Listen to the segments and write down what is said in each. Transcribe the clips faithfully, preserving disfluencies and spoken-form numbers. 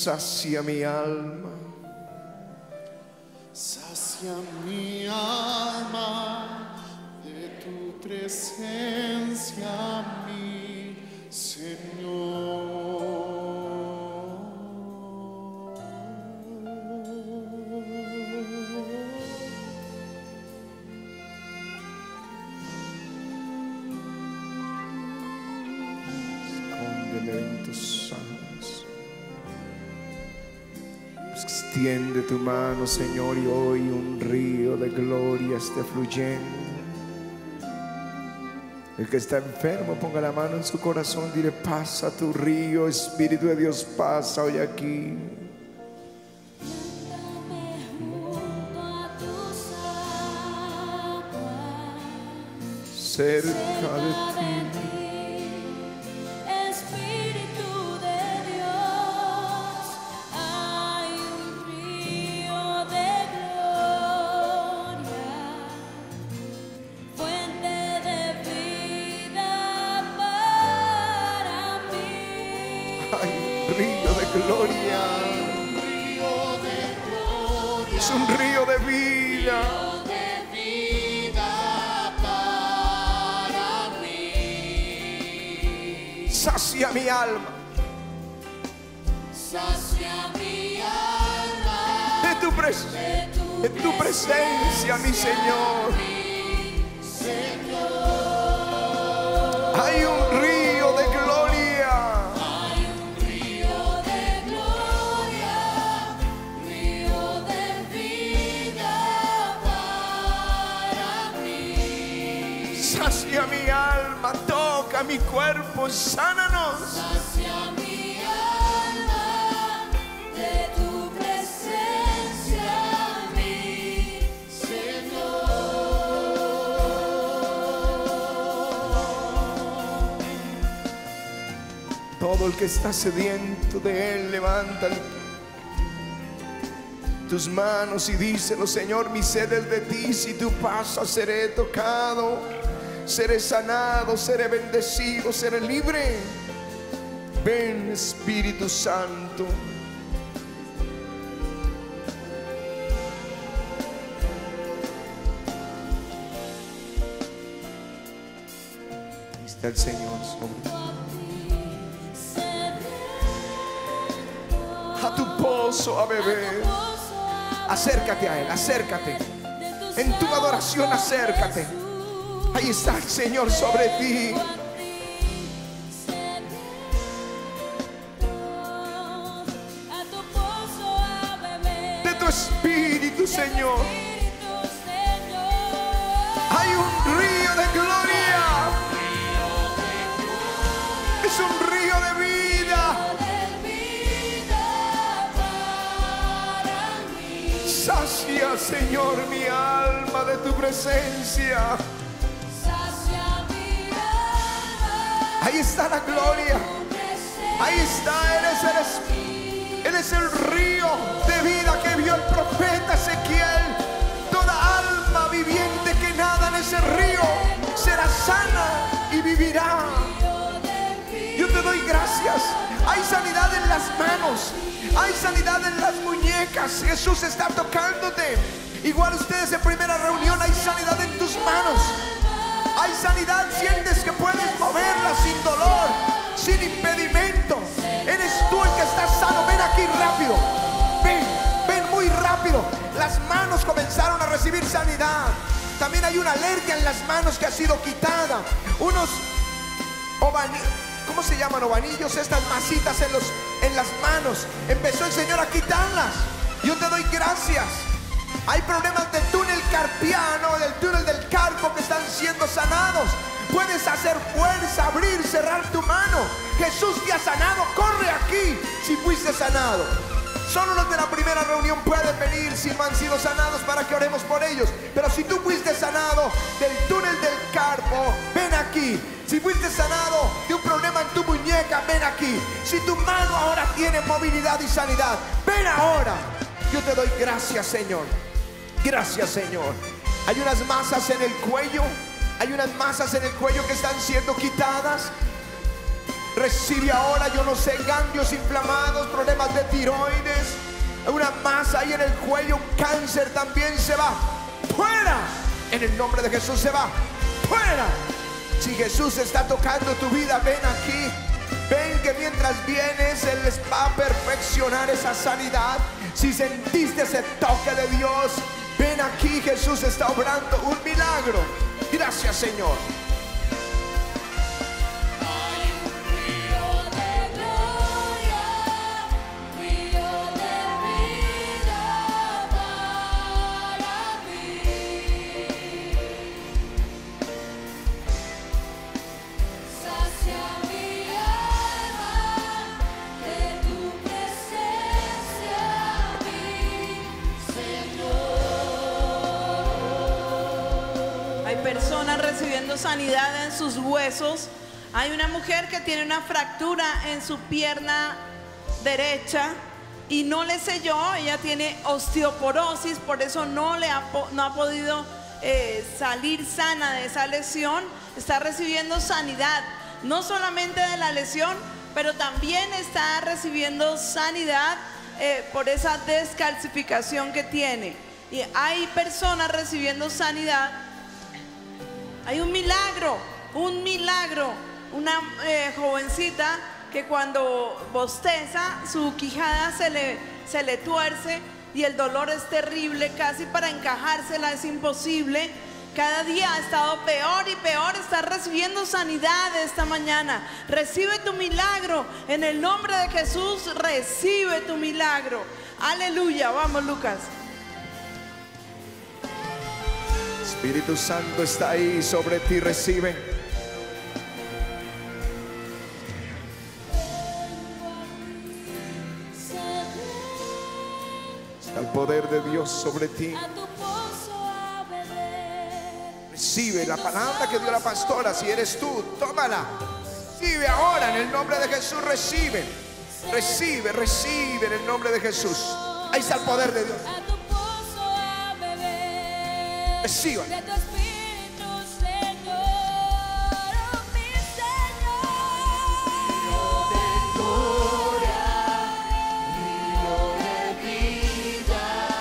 sacia mi alma. Sacia mi alma de tu presencia, mi Señor. Escóndeme en tus alas. Extiende tu mano, Señor, y hoy un río de gloria esté fluyendo. El que está enfermo, ponga la mano en su corazón, dile: pasa tu río, Espíritu de Dios, pasa hoy aquí. Cerca de ti. Río de gloria, es un río de vida, para mí. sacia mi alma, sacia mi alma de tu, pres de tu presencia, mi Señor. Hay un río de gloria. Sacia mi alma, toca mi cuerpo, sánanos. Sacia mi alma de tu presencia, mi Señor. Todo el que está sediento de Él, levanta tus manos y díselo: Señor, mi sed es de ti. Si tú pasas, seré tocado, seré sanado, seré bendecido, seré libre. Ven, Espíritu Santo. Ahí está el Señor sobre ti. A tu pozo a beber. Acércate a Él, acércate. En tu adoración, acércate. Ahí está el Señor sobre ti. De tu espíritu, Señor. Hay un río de gloria. Es un río de vida. Sacia, Señor, mi alma de tu presencia. Ahí está la gloria. Ahí está, Él es el, Él es el río de vida que vio el profeta Ezequiel. Toda alma viviente que nada en ese río será sana y vivirá. Yo te doy gracias. Hay sanidad en las manos, hay sanidad en las muñecas. Jesús está tocándote. Igual ustedes en primera reunión, hay sanidad en tus manos. Hay sanidad, sientes que puedes moverla sin dolor, sin impedimento. Eres tú el que estás sano. Ven aquí rápido. Ven, ven muy rápido. Las manos comenzaron a recibir sanidad. También hay una alergia en las manos que ha sido quitada. Unos ovanillos, ¿cómo se llaman ovanillos? Estas masitas en, los, en las manos. Empezó el Señor a quitarlas. Yo te doy gracias. Hay problemas del túnel carpiano, del túnel del carpo que están siendo sanados. Puedes hacer fuerza, abrir, cerrar tu mano. Jesús te ha sanado. Corre aquí si fuiste sanado. Solo los de la primera reunión pueden venir si no han sido sanados para que oremos por ellos. Pero si tú fuiste sanado del túnel del carpo, ven aquí. Si fuiste sanado de un problema en tu muñeca, ven aquí. Si tu mano ahora tiene movilidad y sanidad, ven ahora. Yo te doy gracias, Señor. Gracias, Señor. Hay unas masas en el cuello. Hay unas masas en el cuello que están siendo quitadas. Recibe ahora, yo no sé, ganglios inflamados, problemas de tiroides, una masa ahí en el cuello, un cáncer también se va. ¡Fuera! En el nombre de Jesús se va. ¡Fuera! Si Jesús está tocando tu vida, ven aquí. Ven que mientras vienes, Él les va a perfeccionar esa sanidad. Si sentiste ese toque de Dios, ven aquí, Jesús está obrando un milagro. Gracias, Señor. Personas recibiendo sanidad en sus huesos. Hay una mujer que tiene una fractura en su pierna derecha y no le selló. Ella tiene osteoporosis, por eso no, le ha, no ha podido eh, salir sana de esa lesión. Está recibiendo sanidad, no solamente de la lesión, pero también está recibiendo sanidad eh, por esa descalcificación que tiene. Y hay personas recibiendo sanidad. Hay un milagro, un milagro. Una eh, jovencita que cuando bosteza, su quijada se le, se le tuerce y el dolor es terrible, casi para encajársela es imposible. Cada día ha estado peor y peor. Está recibiendo sanidad esta mañana. Recibe tu milagro. En el nombre de Jesús, recibe tu milagro. Aleluya. Vamos, Lucas. Espíritu Santo está ahí sobre ti, recibe. Está el poder de Dios sobre ti. Recibe la palabra que dio la pastora. Si eres tú, tómala. Recibe ahora en el nombre de Jesús. Recibe, recibe, recibe en el nombre de Jesús. Ahí está el poder de Dios. Reciba. De tu espíritu, Señor, oh, mi Señor. Río de gloria, río de vida.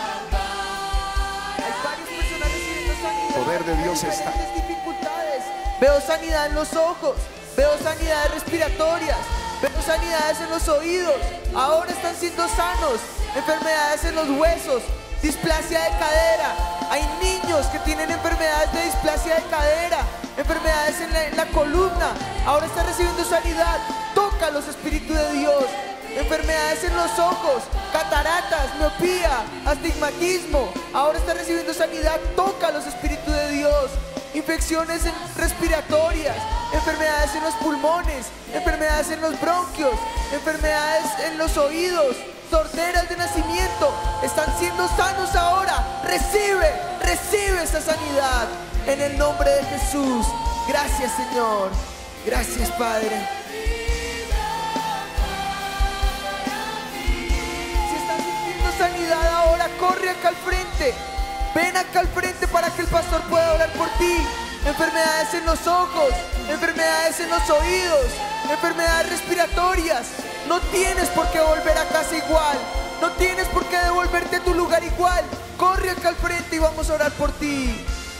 Hay varias personas recibiendo sanidad. El poder de Dios Hay está. diferentes dificultades. Veo sanidad en los ojos, veo sanidades respiratorias, veo sanidades en los oídos. Ahora están siendo sanos. Enfermedades en los huesos, displasia de cadera. Hay niños que tienen enfermedades de displasia de cadera, enfermedades en la, en la columna. Ahora está recibiendo sanidad. Toca los espíritus de Dios. Enfermedades en los ojos, cataratas, miopía, astigmatismo. Ahora está recibiendo sanidad. Toca los espíritus de Dios. Infecciones en- respiratorias, enfermedades en los pulmones, enfermedades en los bronquios, enfermedades en los oídos, sorderas de nacimiento. Están siendo sanos ahora. Recibe, recibe esa sanidad en el nombre de Jesús. Gracias, Señor. Gracias, Padre. Si estás sintiendo sanidad ahora, corre acá al frente. Ven acá al frente para que el pastor pueda orar por ti. Enfermedades en los ojos, enfermedades en los oídos, enfermedades respiratorias. No tienes por qué volver a casa igual. No tienes por qué devolverte a tu lugar igual. Corre acá al frente y vamos a orar por ti.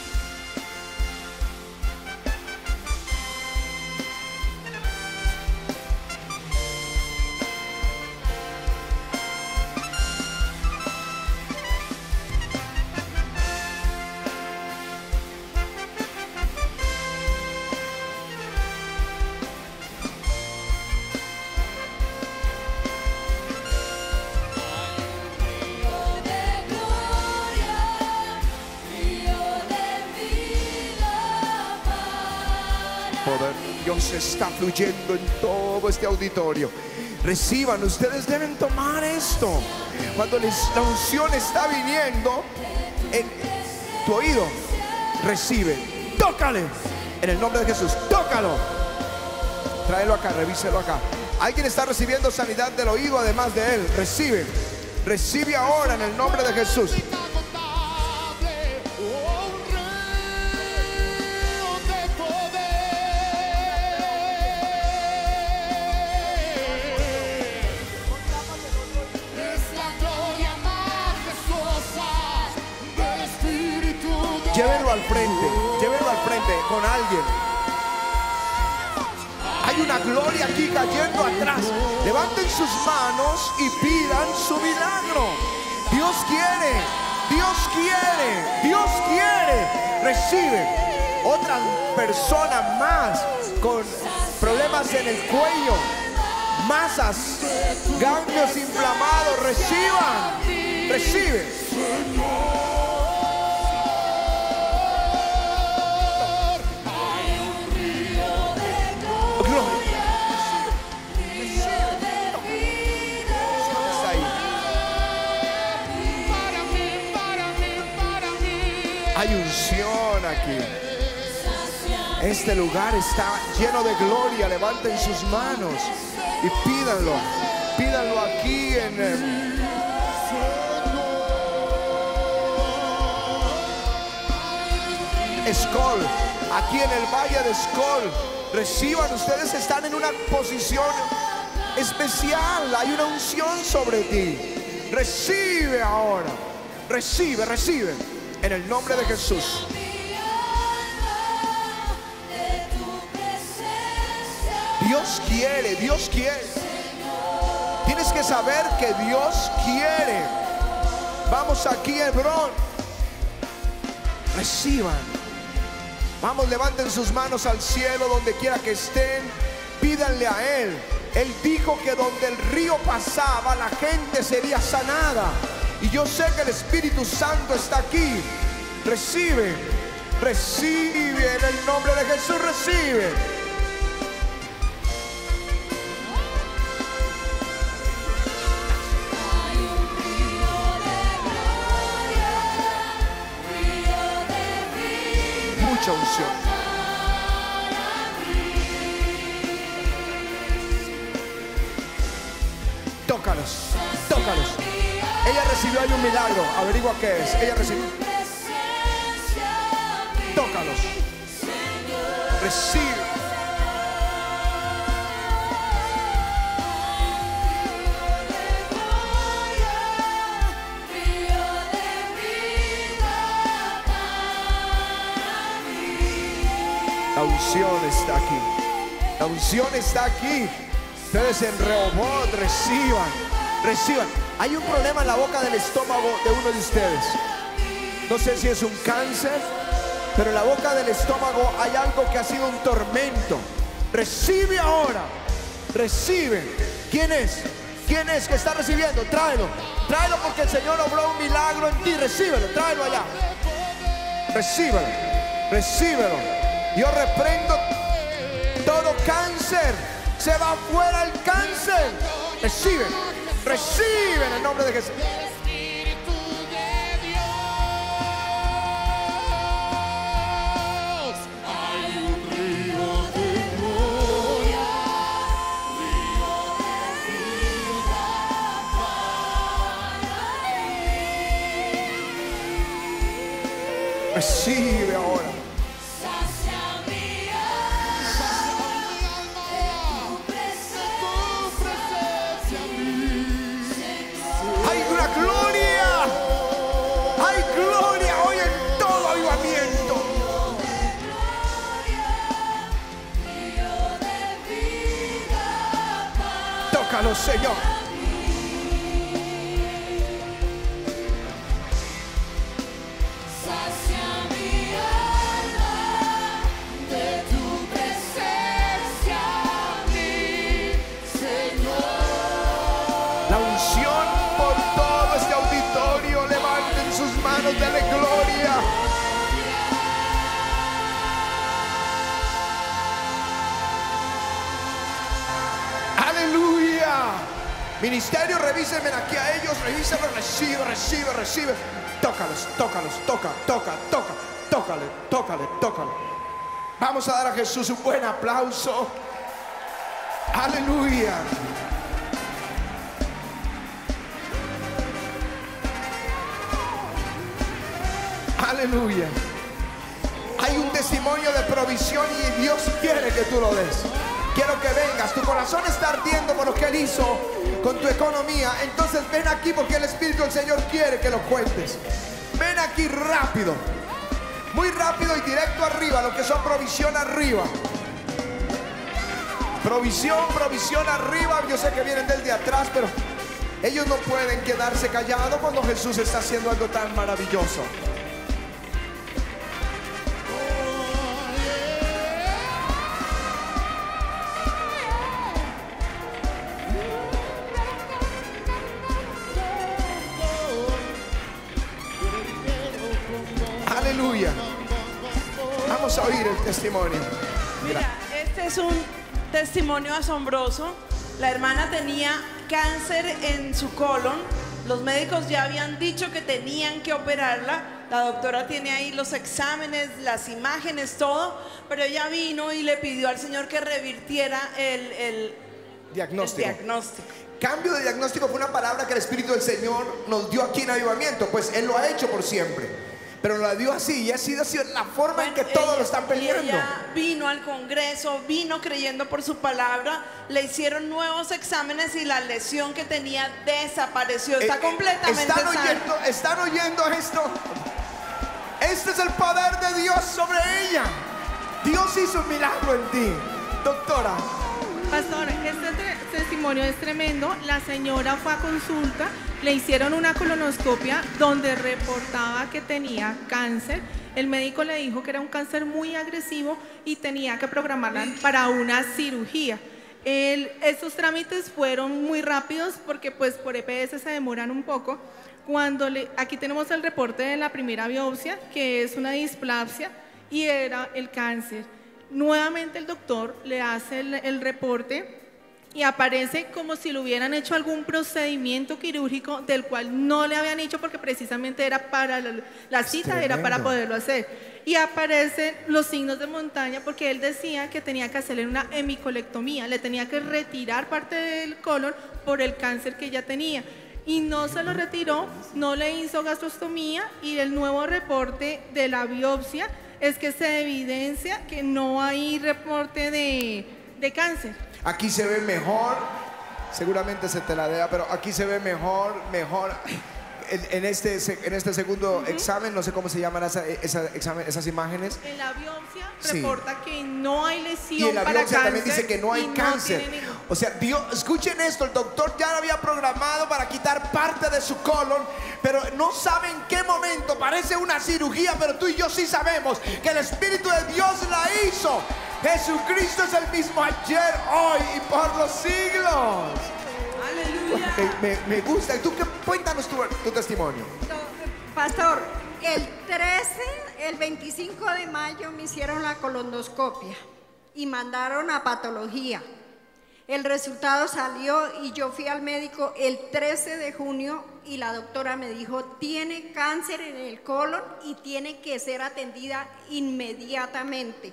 Poder de Dios está fluyendo en todo este auditorio. Reciban, ustedes deben tomar esto. Cuando les, la unción está viniendo en tu oído, recibe, tócale en el nombre de Jesús, tócalo. Tráelo acá, revíselo acá. Alguien está recibiendo sanidad del oído además de él. Recibe, recibe ahora en el nombre de Jesús. con alguien. Hay una gloria aquí cayendo atrás. Levanten sus manos y pidan su milagro. Dios quiere, Dios quiere, Dios quiere. Recibe. Otra persona más con problemas en el cuello, masas, ganglios inflamados, reciban, recibe. Hay unción aquí. Este lugar está lleno de gloria. Levanten sus manos y pídanlo. Pídanlo aquí en eh, Escol, aquí en el valle de Escol. Reciban, ustedes están en una posición especial. Hay una unción sobre ti. Recibe ahora. Recibe, recibe. En el nombre de Jesús. Dios quiere, Dios quiere. Tienes que saber que Dios quiere. Vamos aquí, Hebrón. Reciban. Vamos, levanten sus manos al cielo donde quiera que estén. Pídanle a Él. Él dijo que donde el río pasaba, la gente sería sanada. Y yo sé que el Espíritu Santo está aquí. Recibe, recibe en el nombre de Jesús, recibe. Hay un río de gloria, río de vida. Mucha unción. Tócalos, tócalos. Ella recibió ahí un milagro. Averigua qué es. Ella recibió. Tócalos. Recibe. La unción está aquí. La unción está aquí. Ustedes en Rehoboth reciban. Reciban. Hay un problema en la boca del estómago de uno de ustedes. No sé si es un cáncer, pero en la boca del estómago hay algo que ha sido un tormento. Recibe ahora. Recibe. ¿Quién es? ¿Quién es que está recibiendo? Tráelo. Tráelo porque el Señor obró un milagro en ti. Recíbelo. Tráelo allá. Recíbelo. Recíbelo. Yo reprendo todo cáncer. Se va fuera el cáncer. Recibe. Recibe en el nombre de Jesús. Recibe ahora. Hay una gloria. Hay gloria hoy en todo avivamiento. Tócalo, Señor. Dale gloria. Aleluya. Ministerio, revísenme aquí a ellos. Revísenlo, recibe, recibe, recibe. Tócalos, tócalos, toca, toca, toca. Tócale, tócale, tócale. Vamos a dar a Jesús un buen aplauso. Aleluya. Aleluya. Hay un testimonio de provisión y Dios quiere que tú lo des. Quiero que vengas. Tu corazón está ardiendo por lo que Él hizo con tu economía. Entonces ven aquí porque el Espíritu del Señor quiere que lo cuentes. Ven aquí rápido. Muy rápido y directo arriba, lo que son provisión arriba. Provisión, provisión arriba. Yo sé que vienen desde atrás, pero ellos no pueden quedarse callados cuando Jesús está haciendo algo tan maravilloso. Aleluya. Vamos a oír el testimonio. Mira, este es un testimonio asombroso. La hermana tenía cáncer en su colon. Los médicos ya habían dicho que tenían que operarla. La doctora tiene ahí los exámenes, las imágenes, todo. Pero ella vino y le pidió al Señor que revirtiera el, el, Diagnóstico. el diagnóstico. Cambio de diagnóstico fue una palabra que el Espíritu del Señor nos dio aquí en Avivamiento. Pues Él lo ha hecho por siempre. Pero la dio así y ha sido así la forma Bueno, en que todos ella- lo están peleando. y ella vino al Congreso, vino creyendo por su palabra, le hicieron nuevos exámenes y la lesión que tenía desapareció. Está Eh, eh, completamente ¿Están sana. oyendo, ¿Están oyendo esto? Este es el poder de Dios sobre ella. Dios hizo un milagro en ti, doctora. Pastor, este tre- testimonio es tremendo. La señora fue a consulta, le hicieron una colonoscopia donde reportaba que tenía cáncer. El médico le dijo que era un cáncer muy agresivo y tenía que programarla para una cirugía. El- estos trámites fueron muy rápidos porque pues por E P S se demoran un poco. Cuando le, aquí tenemos el reporte de la primera biopsia, que es una displasia y era el cáncer. Nuevamente el doctor le hace el, el reporte y aparece como si le hubieran hecho algún procedimiento quirúrgico del cual no le habían hecho porque precisamente era para la, la cita, era para tremendo. poderlo hacer. Y aparecen los signos de montaña porque él decía que tenía que hacerle una hemicolectomía, le tenía que retirar parte del colon por el cáncer que ella tenía. Y no se lo retiró, no le hizo gastrostomía y el nuevo reporte de la biopsia es que se evidencia que no hay reporte de, de cáncer. Aquí se ve mejor. Seguramente se te la dea, pero aquí se ve mejor, mejor. En, en este, se- en este segundo examen, no sé cómo se llaman esa- esa examen- esas imágenes. En la biopsia Sí. reporta que no hay lesión Y en la para biopsia cáncer. también dice que no hay y cáncer. tiene ningún- O sea, Dios, escuchen esto, el doctor ya lo había programado para quitar parte de su colon, pero no sabe en qué momento, parece una cirugía, pero tú y yo sí sabemos que el Espíritu de Dios la hizo. Jesucristo es el mismo ayer, hoy y por los siglos. Aleluya. Me, me- me gusta. ¿Tú qué? Cuéntanos tu, tu testimonio. Pastor, el trece, el veinticinco de mayo me hicieron la colonoscopia y mandaron a patología. El resultado salió y yo fui al médico el trece de junio y la doctora me dijo, tiene cáncer en el colon y tiene que ser atendida inmediatamente.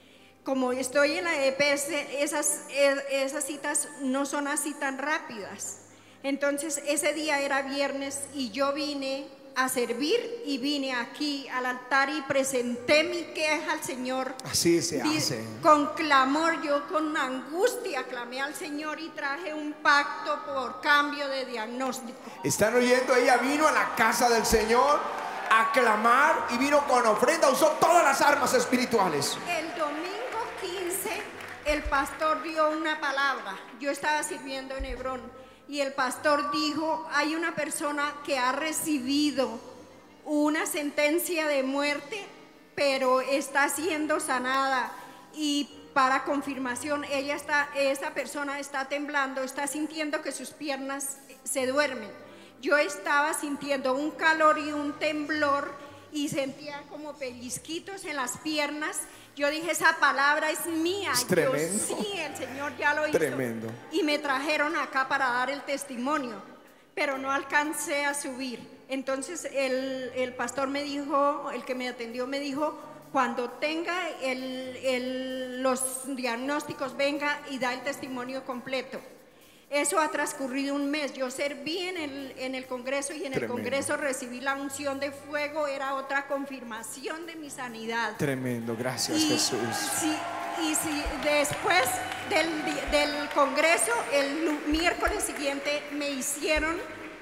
Como estoy en la E P S, esas, eh, esas citas no son así tan rápidas. Entonces ese día era viernes y yo vine a servir y vine aquí al altar y presenté mi queja al Señor. Así se Di- hace. Con clamor, yo con angustia clamé al Señor y traje un pacto por cambio de diagnóstico. ¿Están oyendo? Ella vino a la casa del Señor a clamar y vino con ofrenda, usó todas las armas espirituales. El domingo quince, el pastor dio una palabra. Yo estaba sirviendo en Hebrón y el pastor dijo, hay una persona que ha recibido una sentencia de muerte, pero está siendo sanada. Y para confirmación, ella está, esa persona está temblando, está sintiendo que sus piernas se duermen. Yo estaba sintiendo un calor y un temblor y sentía como pellizquitos en las piernas. Yo dije, esa palabra es mía. Es Yo, tremendo. sí, el Señor ya lo hizo. Tremendo. Y me trajeron acá para dar el testimonio, pero no alcancé a subir. Entonces el, el pastor me dijo, el que me atendió me dijo, cuando tenga el, el- los diagnósticos venga y da el testimonio completo. Eso ha transcurrido un mes. Yo serví en el, en el Congreso y en el Tremendo. Congreso recibí la unción de fuego, era otra confirmación de mi sanidad. Tremendo, gracias Y, Jesús. si, y si después del, di- del Congreso, el lu- miércoles siguiente me hicieron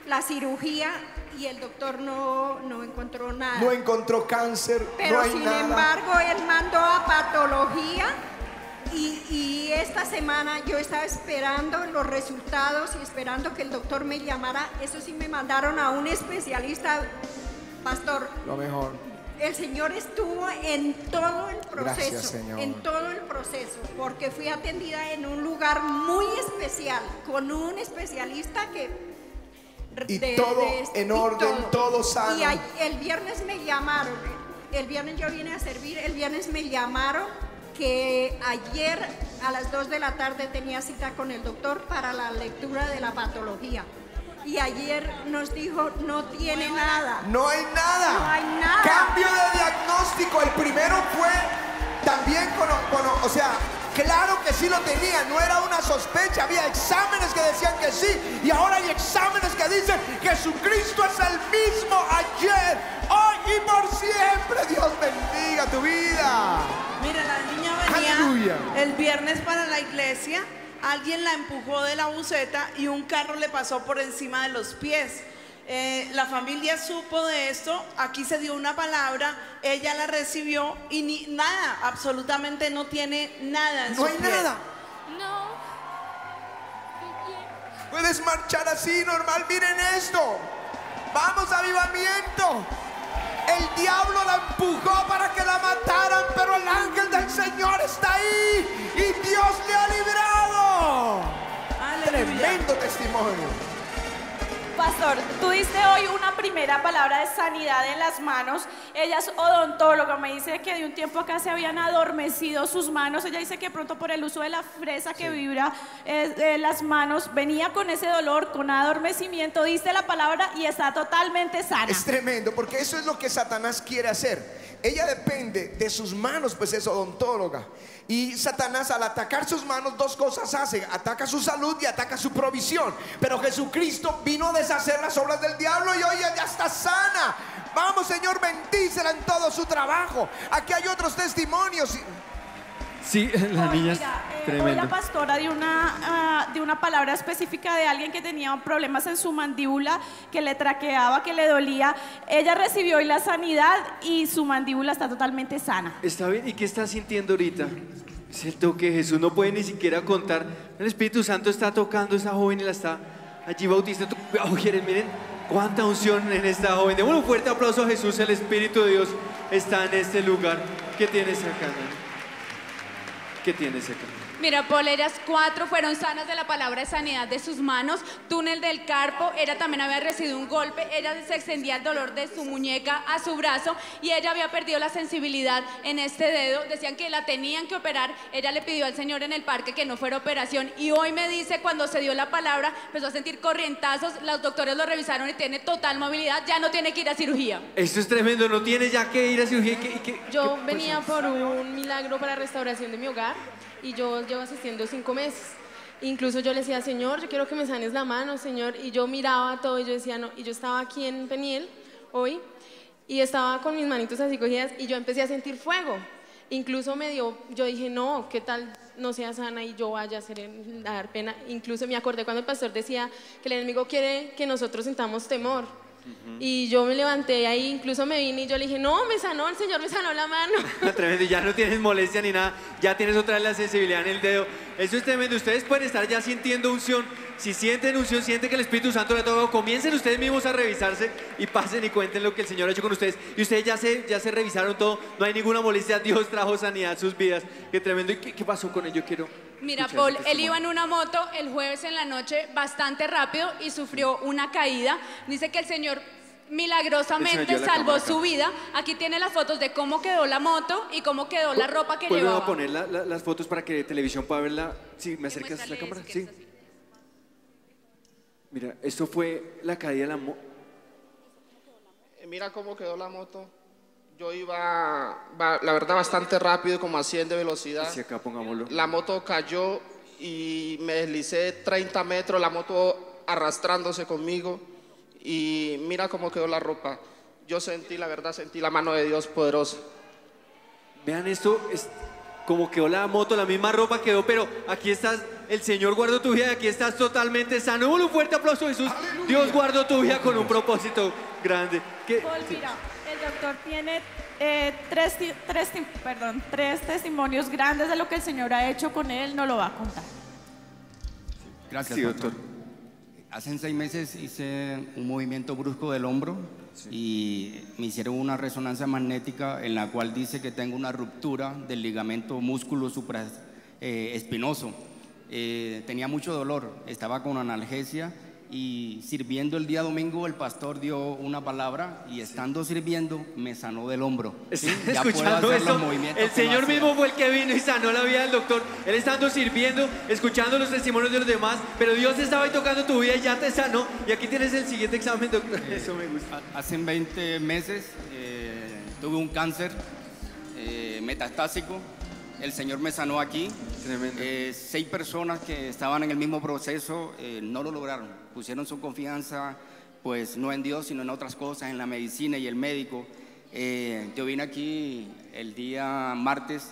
la cirugía y el doctor no, no encontró nada. No encontró cáncer, Pero no hay sin nada. embargo, él mandó a patología y, y esta semana yo estaba esperando los resultados y esperando que el doctor me llamara. Eso sí, me mandaron a un especialista, pastor. Lo mejor. El Señor estuvo en todo el proceso, Gracias, Señor. en todo el proceso, porque fui atendida en un lugar muy especial, con un especialista que... Y todo en orden, todo sano. Y ay- el viernes me llamaron, el viernes yo vine a servir, el viernes me llamaron que ayer a las dos de la tarde tenía cita con el doctor para la lectura de la patología. Y ayer nos dijo, no tiene nada. No hay nada. No hay nada. Cambio de diagnóstico. El primero fue también con, con, o sea, claro que sí lo tenía, no era una sospecha. Había exámenes que decían que sí, y ahora hay exámenes que dicen Jesucristo es el mismo ayer, hoy y por siempre. Dios bendiga tu vida. Mira, la niña venía Aleluya. el viernes para la iglesia, alguien la empujó de la buceta y un carro le pasó por encima de los pies. Eh, la familia supo de esto, aquí se dio una palabra, ella la recibió y ni nada, absolutamente no tiene nada en No su hay pie. nada. No. Puedes marchar así normal. Miren esto. Vamos, avivamiento. El diablo la empujó para que la mataran, pero el ángel del Señor está ahí y Dios le ha librado. Aleluya. Tremendo testimonio. Pastor, tú diste hoy una primera palabra de sanidad en las manos. Ella es odontóloga, me dice que de un tiempo acá se habían adormecido sus manos. Ella dice que pronto por el uso de la fresa que vibra eh, eh, las manos, venía con ese dolor, con adormecimiento. Diste la palabra y está totalmente sana. Es tremendo, porque eso es lo que Satanás quiere hacer. Ella depende de sus manos, pues es odontóloga. Y Satanás, al atacar sus manos, dos cosas hace: ataca su salud y ataca su provisión. Pero Jesucristo vino a deshacer las obras del diablo y hoy ella está sana. Vamos, Señor, bendícela en todo su trabajo. Aquí hay otros testimonios. Sí, la Hoy, niña es mira, eh, hoy tremenda. la pastora dio una, ah, de una palabra específica de alguien que tenía problemas en su mandíbula, que le traqueaba, que le dolía. Ella recibió hoy la sanidad y su mandíbula está totalmente sana. ¿Está bien? ¿Y qué está sintiendo ahorita? Es el toque de Jesús, no puede ni siquiera contar. El Espíritu Santo está tocando a esa joven y la está allí bautizando. Mujeres, miren cuánta unción en esta joven. Démosle un fuerte aplauso a Jesús. El Espíritu de Dios está en este lugar. ¿Qué tienes acá, Nani? ¿Qué tienes acá? Mira, Paul, ellas cuatro fueron sanas de la palabra de sanidad de sus manos. Túnel del carpo, ella también había recibido un golpe, ella se extendía el dolor de su muñeca a su brazo y ella había perdido la sensibilidad en este dedo. Decían que la tenían que operar, ella le pidió al Señor en el parque que no fuera operación y hoy me dice, cuando se dio la palabra, empezó a sentir corrientazos, los doctores lo revisaron y tiene total movilidad, ya no tiene que ir a cirugía. Esto es tremendo, no tiene ya que ir a cirugía. ¿Qué- qué- Yo qué venía pasó? por un milagro para restauración de mi hogar y yo llevo asistiendo cinco meses. Incluso yo le decía, Señor, yo quiero que me sanes la mano, Señor. Y yo miraba todo y yo decía, no. Y yo estaba aquí en Peniel hoy y estaba con mis manitos así cogidas y yo empecé a sentir fuego. Incluso me dio, yo dije, no, ¿qué tal no sea sana y yo vaya a, hacer, a dar pena? Incluso me acordé cuando el pastor decía que el enemigo quiere que nosotros sintamos temor. Y yo me levanté ahí, incluso me vine y yo le dije, no, me sanó, el Señor me sanó la mano. Tremendo, y ya no tienes molestia ni nada, ya tienes otra vez la sensibilidad en el dedo. Eso es tremendo, ustedes pueden estar ya sintiendo unción. Si sienten unción, sienten que el Espíritu Santo le ha tocado, comiencen ustedes mismos a revisarse y pasen y cuenten lo que el Señor ha hecho con ustedes. Y ustedes ya se, ya se revisaron todo, no hay ninguna molestia, Dios trajo sanidad a sus vidas. Qué tremendo. ¿Y qué, qué pasó con ello? Quiero Mira, escuchar Paul, ese él testimonio. iba en una moto el jueves en la noche bastante rápido y sufrió una caída. Dice que el Señor Se me milagrosamente dio la salvó cámara acá. su vida. Aquí tiene las fotos de cómo quedó la moto y cómo quedó la ropa que ¿Vuelven llevaba. a poner la- la- las fotos para que televisión pueda verla? Sí, ¿me acercas a la Muéstrale cámara? si Sí. quieres así. Mira, esto fue la caída de la moto. Eh, Mira cómo quedó la moto. Yo iba, va- la verdad, bastante rápido, como a cien de velocidad. Hacia acá, pongámoslo. La moto cayó y me deslicé treinta metros, la moto arrastrándose conmigo. Y mira cómo quedó la ropa. Yo sentí, la verdad, sentí la mano de Dios poderosa. Vean esto, es- como quedó la moto, la misma ropa quedó, pero aquí estás, el Señor guardó tu vida y aquí estás totalmente sano. Un fuerte aplauso, Jesús. Aleluya. Dios guardó tu vida con un propósito grande. ¿Qué? Paul, mira, el doctor tiene eh, tres, ti- tres, ti- perdón, tres testimonios grandes de lo que el Señor ha hecho con él, no lo va a contar. Gracias, Sí, doctor. doctor. Hace seis meses hice un movimiento brusco del hombro y me hicieron una resonancia magnética en la cual dice que tengo una ruptura del ligamento músculo supraespinoso. Eh, tenía mucho dolor, estaba con analgesia y sirviendo el día domingo el pastor dio una palabra y estando sirviendo me sanó del hombro. ¿Sí? ¿Están Ya puedo escuchando hacer los esto? movimientos El que Señor no hacía. mismo fue el que vino y sanó la vida del doctor. Él estando sirviendo, escuchando los testimonios de los demás, pero Dios estaba ahí tocando tu vida y ya te sanó. Y aquí tienes el siguiente examen, doctor. Eso me gusta. Hace veinte meses eh, tuve un cáncer eh, metastásico. El Señor me sanó aquí. Tremendo. Eh, seis personas que estaban en el mismo proceso eh, no lo lograron. Pusieron su confianza, pues no en Dios, sino en otras cosas, en la medicina y el médico. Eh, yo vine aquí el día martes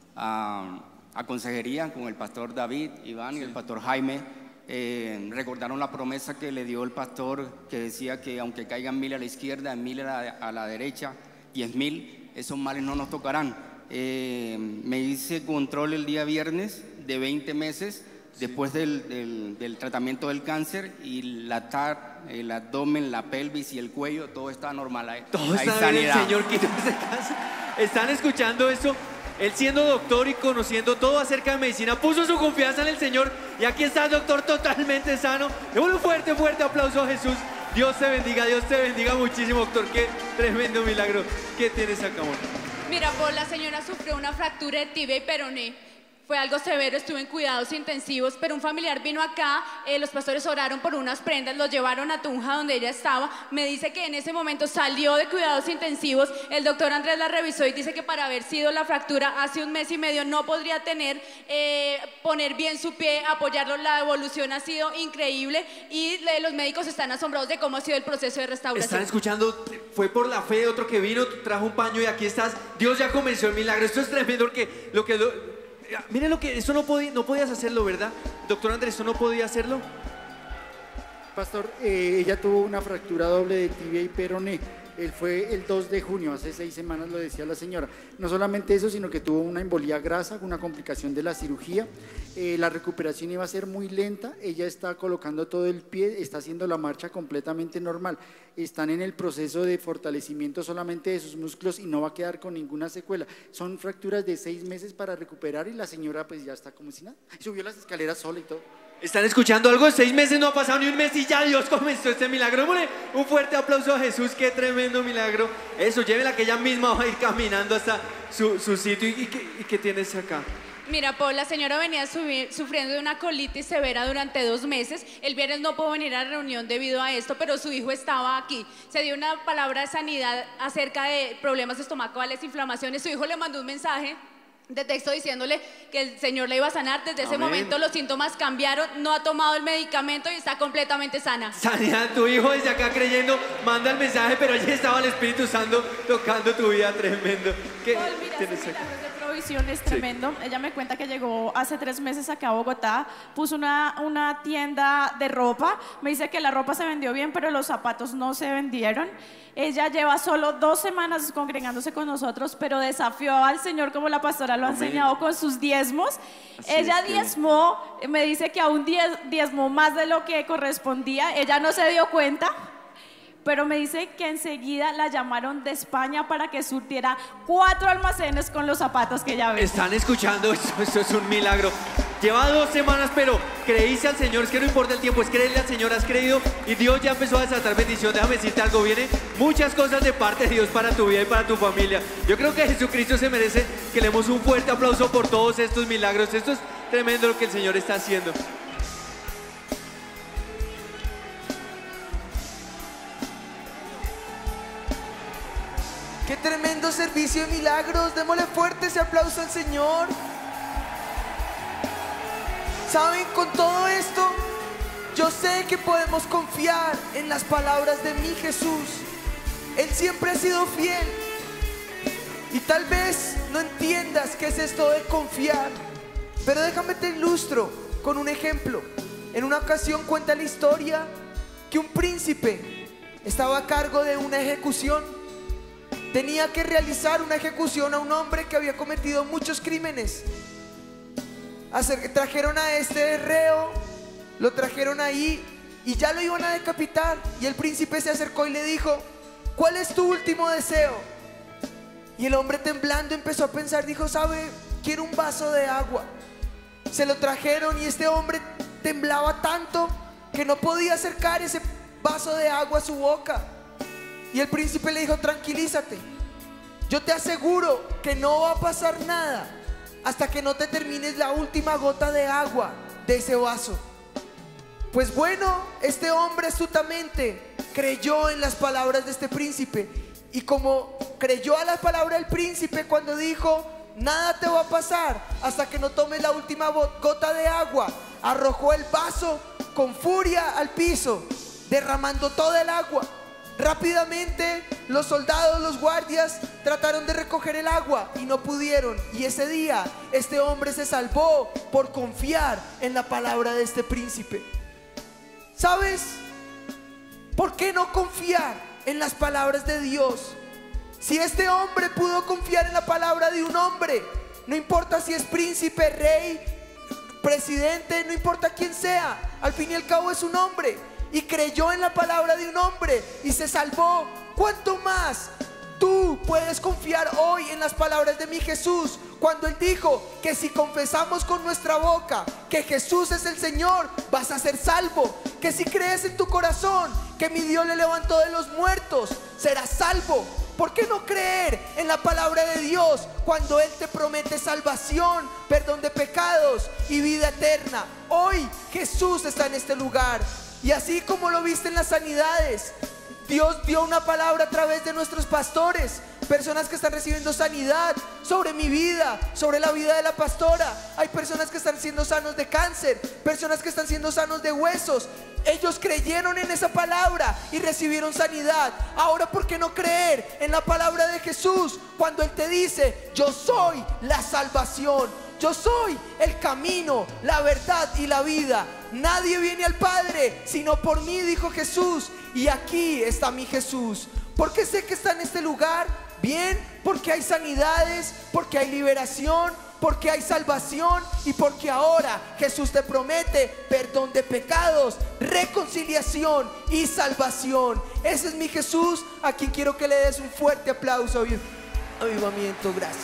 a, a consejería con el pastor David, Iván y el pastor Jaime. Eh, recordaron la promesa que le dio el pastor, que decía que aunque caigan mil a la izquierda, mil a la, a la derecha, diez mil, esos males no nos tocarán. Eh, me hice control el día viernes de veinte meses después del, del, del tratamiento del cáncer y la tar, el abdomen, la pelvis y el cuello, todo está normal. Hay, Todo hay está bien, el sanidad. Señor quitó ese cáncer. Están escuchando eso. Él siendo doctor y conociendo todo acerca de medicina, puso su confianza en el Señor y aquí está el doctor totalmente sano. Démosle un fuerte, fuerte aplauso a Jesús. Dios te bendiga, Dios te bendiga muchísimo, doctor. Qué tremendo milagro. ¿Qué tienes acá, amor? Mira, Paul, la señora sufrió una fractura de tibia y peroné. Fue algo severo, estuvo en cuidados intensivos, pero un familiar vino acá, eh, los pastores oraron por unas prendas, lo llevaron a Tunja donde ella estaba. Me dice que en ese momento salió de cuidados intensivos, el doctor Andrés la revisó y dice que para haber sido la fractura hace un mes y medio no podría tener, eh, poner bien su pie, apoyarlo, la evolución ha sido increíble y eh, los médicos están asombrados de cómo ha sido el proceso de restauración. Están escuchando, fue por la fe de otro que vino, trajo un paño y aquí estás. Dios ya comenzó el milagro. Esto es tremendo porque lo que... Lo, miren lo que, eso no, podía, no podías hacerlo, ¿verdad? Doctor Andrés, ¿eso no podía hacerlo? Pastor, eh, ella tuvo una fractura doble de tibia y peroné. Él fue el dos de junio, hace seis semanas, lo decía la señora. No solamente eso, sino que tuvo una embolía grasa, una complicación de la cirugía. Eh, la recuperación iba a ser muy lenta. Ella está colocando todo el pie, está haciendo la marcha completamente normal. Están en el proceso de fortalecimiento solamente de sus músculos y no va a quedar con ninguna secuela. Son fracturas de seis meses para recuperar y la señora pues ya está como si nada. Subió las escaleras sola y todo. ¿Están escuchando algo? Seis meses no ha pasado ni un mes y ya Dios comenzó este milagro. Hombre, un fuerte aplauso a Jesús, qué tremendo milagro. Eso, llévela que ella misma va a ir caminando hasta su, su sitio. ¿Y, y, qué, ¿Y qué tienes acá? Mira, Paul, la señora venía subir- sufriendo de una colitis severa durante dos meses. El viernes no pudo venir a la reunión debido a esto, pero su hijo estaba aquí. Se dio una palabra de sanidad acerca de problemas estomacales, inflamaciones. Su hijo le mandó un mensaje de texto diciéndole que el Señor le iba a sanar. Desde ese Amén. momento los síntomas cambiaron, no ha tomado el medicamento y está completamente sana. Sanidad, tu hijo desde acá creyendo, manda el mensaje, pero allí estaba el Espíritu Santo tocando tu vida, tremendo. ¿Qué Paul, mira, tienes ese acá? milagro de provisión es tremendo. Ella me cuenta que llegó hace tres meses acá a Bogotá, puso una, una tienda de ropa, me dice que la ropa se vendió bien, pero los zapatos no se vendieron. Ella lleva solo dos semanas congregándose con nosotros, pero desafió al Señor como la pastora lo ha Amén. enseñado con sus diezmos. Así Ella es que- diezmó, me dice que aún diez, diezmó más de lo que correspondía. Ella no se dio cuenta, pero me dice que enseguida la llamaron de España para que surtiera cuatro almacenes con los zapatos que ella vende. Están escuchando, esto, esto es un milagro. Lleva dos semanas, pero creíste al Señor, es que no importa el tiempo, es creerle al Señor, has creído y Dios ya empezó a desatar bendición. Déjame decirte algo, viene muchas cosas de parte de Dios para tu vida y para tu familia. Yo creo que Jesucristo se merece que le demos un fuerte aplauso por todos estos milagros. Esto es tremendo lo que el Señor está haciendo. ¡Qué tremendo servicio de milagros! Démosle fuerte ese aplauso al Señor. ¿Saben? Con todo esto, yo sé que podemos confiar en las palabras de mi Jesús. Él siempre ha sido fiel. Y tal vez no entiendas qué es esto de confiar, pero déjame te ilustro con un ejemplo. En una ocasión cuenta la historia que un príncipe estaba a cargo de una ejecución. Tenía que realizar una ejecución a un hombre que había cometido muchos crímenes. Acer- trajeron a este reo, lo trajeron ahí y ya lo iban a decapitar. Y el príncipe se acercó y le dijo: ¿cuál es tu último deseo? Y el hombre, temblando, empezó a pensar, dijo: ¿sabe? Quiero un vaso de agua. Se lo trajeron y este hombre temblaba tanto que no podía acercar ese vaso de agua a su boca. Y el príncipe le dijo: tranquilízate, yo te aseguro que no va a pasar nada hasta que no te termines la última gota de agua de ese vaso. Pues bueno, este hombre astutamente creyó en las palabras de este príncipe, y como creyó a la palabra del príncipe cuando dijo: nada te va a pasar hasta que no tomes la última gota de agua, arrojó el vaso con furia al piso, derramando toda el agua. Rápidamente los soldados, los guardias, trataron de recoger el agua y no pudieron. Y ese día este hombre se salvó por confiar en la palabra de este príncipe. ¿Sabes? ¿Por qué no confiar en las palabras de Dios? Si este hombre pudo confiar en la palabra de un hombre, no importa si es príncipe, rey, presidente, no importa quién sea, al fin y al cabo es un hombre, y creyó en la palabra de un hombre y se salvó. ¿Cuánto más tú puedes confiar hoy en las palabras de mi Jesús, cuando Él dijo que si confesamos con nuestra boca que Jesús es el Señor, vas a ser salvo? Que si crees en tu corazón que mi Dios le levantó de los muertos, serás salvo. ¿Por qué no creer en la palabra de Dios cuando Él te promete salvación, perdón de pecados y vida eterna? Hoy Jesús está en este lugar, y así como lo viste en las sanidades, Dios dio una palabra a través de nuestros pastores, personas que están recibiendo sanidad sobre mi vida, sobre la vida de la pastora. Hay personas que están siendo sanos de cáncer, personas que están siendo sanos de huesos. Ellos creyeron en esa palabra y recibieron sanidad. Ahora, ¿por qué no creer en la palabra de Jesús cuando Él te dice: yo soy la salvación, yo soy el camino, la verdad y la vida? Nadie viene al Padre sino por mí, dijo Jesús. Y aquí está mi Jesús. ¿Por qué sé que está en este lugar? Bien, porque hay sanidades, porque hay liberación, porque hay salvación, y porque ahora Jesús te promete perdón de pecados, reconciliación y salvación. Ese es mi Jesús, a quien quiero que le des un fuerte aplauso. Avivamiento, gracias.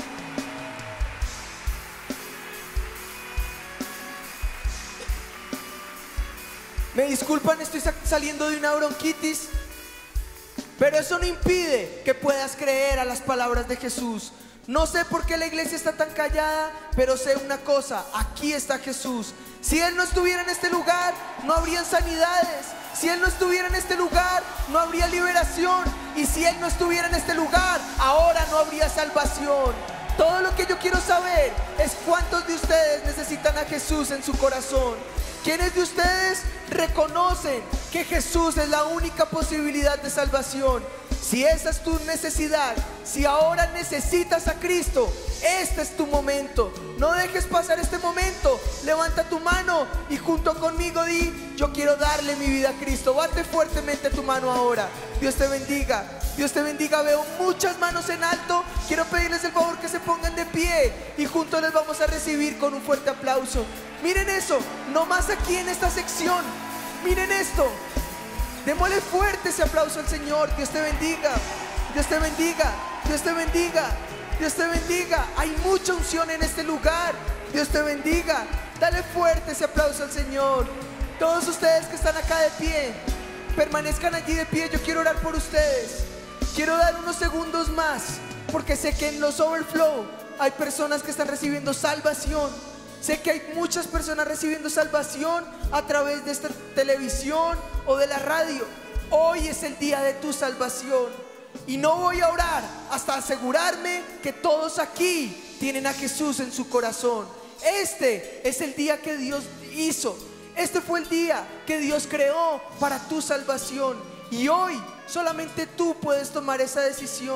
Me disculpan, estoy saliendo de una bronquitis, pero eso no impide que puedas creer a las palabras de Jesús. No sé por qué la iglesia está tan callada, pero sé una cosa: aquí está Jesús. Si Él no estuviera en este lugar, no habrían sanidades. Si Él no estuviera en este lugar, no habría liberación. Y si Él no estuviera en este lugar, ahora no habría salvación. Todo lo que yo quiero saber es cuántos de ustedes necesitan a Jesús en su corazón. ¿Quiénes de ustedes reconocen que Jesús es la única posibilidad de salvación? Si esa es tu necesidad, si ahora necesitas a Cristo, este es tu momento. No dejes pasar este momento. Levanta tu mano y junto conmigo di: yo quiero darle mi vida a Cristo. Bate fuertemente tu mano ahora. Dios te bendiga. Dios te bendiga. Veo muchas manos en alto. Quiero pedirles el favor que se pongan de pie y juntos les vamos a recibir con un fuerte aplauso. Miren eso, no más aquí en esta sección. Miren esto. Démosle fuerte ese aplauso al Señor. Dios te bendiga. Dios te bendiga. Dios te bendiga. Dios te bendiga. Hay mucha unción en este lugar. Dios te bendiga. Dale fuerte ese aplauso al Señor. Todos ustedes que están acá de pie, permanezcan allí de pie. Yo quiero orar por ustedes. Quiero dar unos segundos más, porque sé que en los Overflow hay personas que están recibiendo salvación. Sé que hay muchas personas recibiendo salvación a través de esta televisión o de la radio. Hoy es el día de tu salvación, y no voy a orar hasta asegurarme que todos aquí tienen a Jesús en su corazón. Este es el día que Dios hizo. Este fue el día que Dios creó para tu salvación, y hoy solamente tú puedes tomar esa decisión.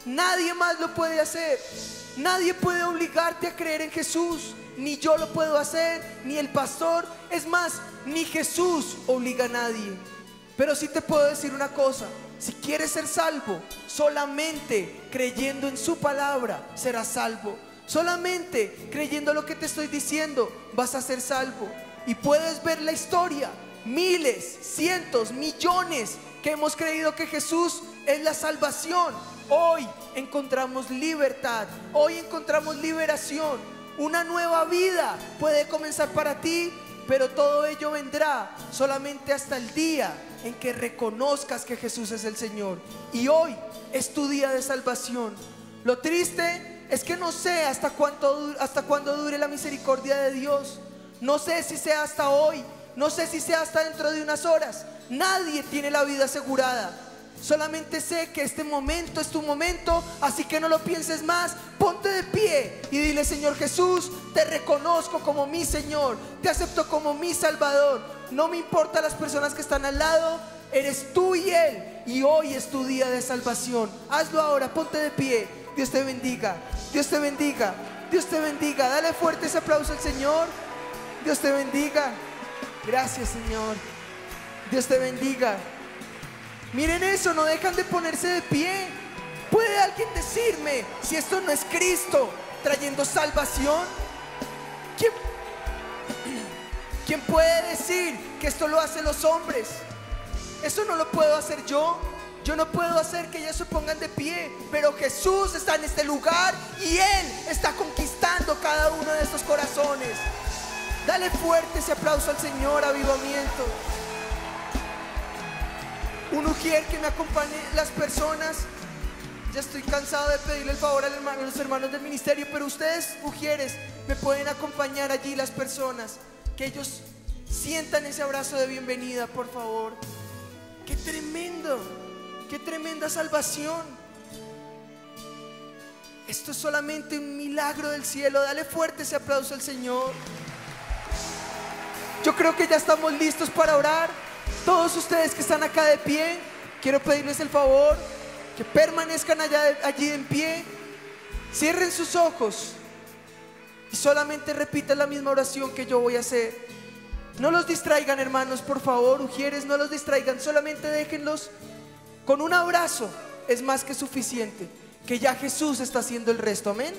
Nadie más lo puede hacer. Nadie puede obligarte a creer en Jesús. Ni yo lo puedo hacer, ni el pastor. Es más, ni Jesús obliga a nadie. Pero sí te puedo decir una cosa: si quieres ser salvo, solamente creyendo en su palabra serás salvo. Solamente creyendo lo que te estoy diciendo vas a ser salvo. Y puedes ver la historia, miles, cientos, millones que hemos creído que Jesús es la salvación. Hoy encontramos libertad, hoy encontramos liberación. Una nueva vida puede comenzar para ti, pero todo ello vendrá solamente hasta el día en que reconozcas que Jesús es el Señor. Y hoy es tu día de salvación. Lo triste es que no sé hasta cuánto, hasta cuándo dure la misericordia de Dios. No sé si sea hasta hoy, no sé si sea hasta dentro de unas horas. Nadie tiene la vida asegurada. Solamente sé que este momento es tu momento, así que no lo pienses más. Ponte de pie y dile: Señor Jesús, te reconozco como mi Señor, te acepto como mi Salvador. No me importan las personas que están al lado, eres tú y Él, y hoy es tu día de salvación. Hazlo ahora, ponte de pie. Dios te bendiga, Dios te bendiga, Dios te bendiga. Dale fuerte ese aplauso al Señor. Dios te bendiga. Gracias, Señor. Dios te bendiga. Miren eso, no dejan de ponerse de pie. ¿Puede alguien decirme si esto no es Cristo trayendo salvación? ¿Quién, ¿Quién puede decir que esto lo hacen los hombres? Eso no lo puedo hacer yo. Yo no puedo hacer que ellos se pongan de pie, pero Jesús está en este lugar y Él está conquistando cada uno de estos corazones. Dale fuerte ese aplauso al Señor. Avivamiento. Un ujier que me acompañe las personas. Ya estoy cansado de pedirle el favor al hermano, a los hermanos del ministerio, pero ustedes, ujieres, me pueden acompañar allí las personas. Que ellos sientan ese abrazo de bienvenida, por favor. ¡Qué tremendo! ¡Qué tremenda salvación! Esto es solamente un milagro del cielo. Dale fuerte ese aplauso al Señor. Yo creo que ya estamos listos para orar. Todos ustedes que están acá de pie, quiero pedirles el favor que permanezcan allá de, allí en pie. Cierren sus ojos y solamente repitan la misma oración que yo voy a hacer. No los distraigan, hermanos, por favor, ujieres, no los distraigan. Solamente déjenlos. Con un abrazo es más que suficiente, que ya Jesús está haciendo el resto. Amén.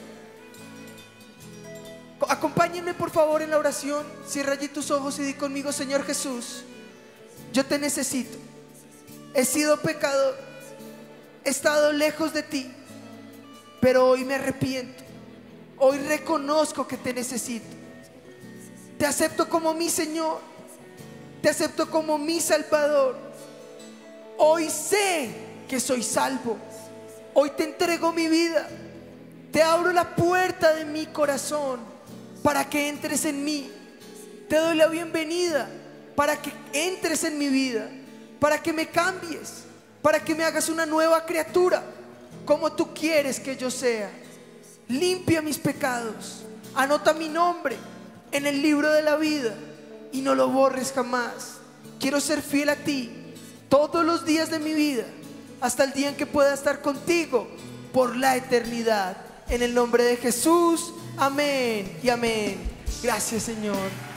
Acompáñenme por favor en la oración. Cierra allí tus ojos y di conmigo: Señor Jesús, yo te necesito. He sido pecador, he estado lejos de ti, pero hoy me arrepiento. Hoy reconozco que te necesito. Te acepto como mi Señor, te acepto como mi Salvador. Hoy sé que soy salvo. Hoy te entrego mi vida. Te abro la puerta de mi corazón para que entres en mí. Te doy la bienvenida para que entres en mi vida, para que me cambies, para que me hagas una nueva criatura, como tú quieres que yo sea. Limpia mis pecados, anota mi nombre en el libro de la vida y no lo borres jamás. Quiero ser fiel a ti todos los días de mi vida, hasta el día en que pueda estar contigo por la eternidad. En el nombre de Jesús, amén y amén. Gracias, Señor.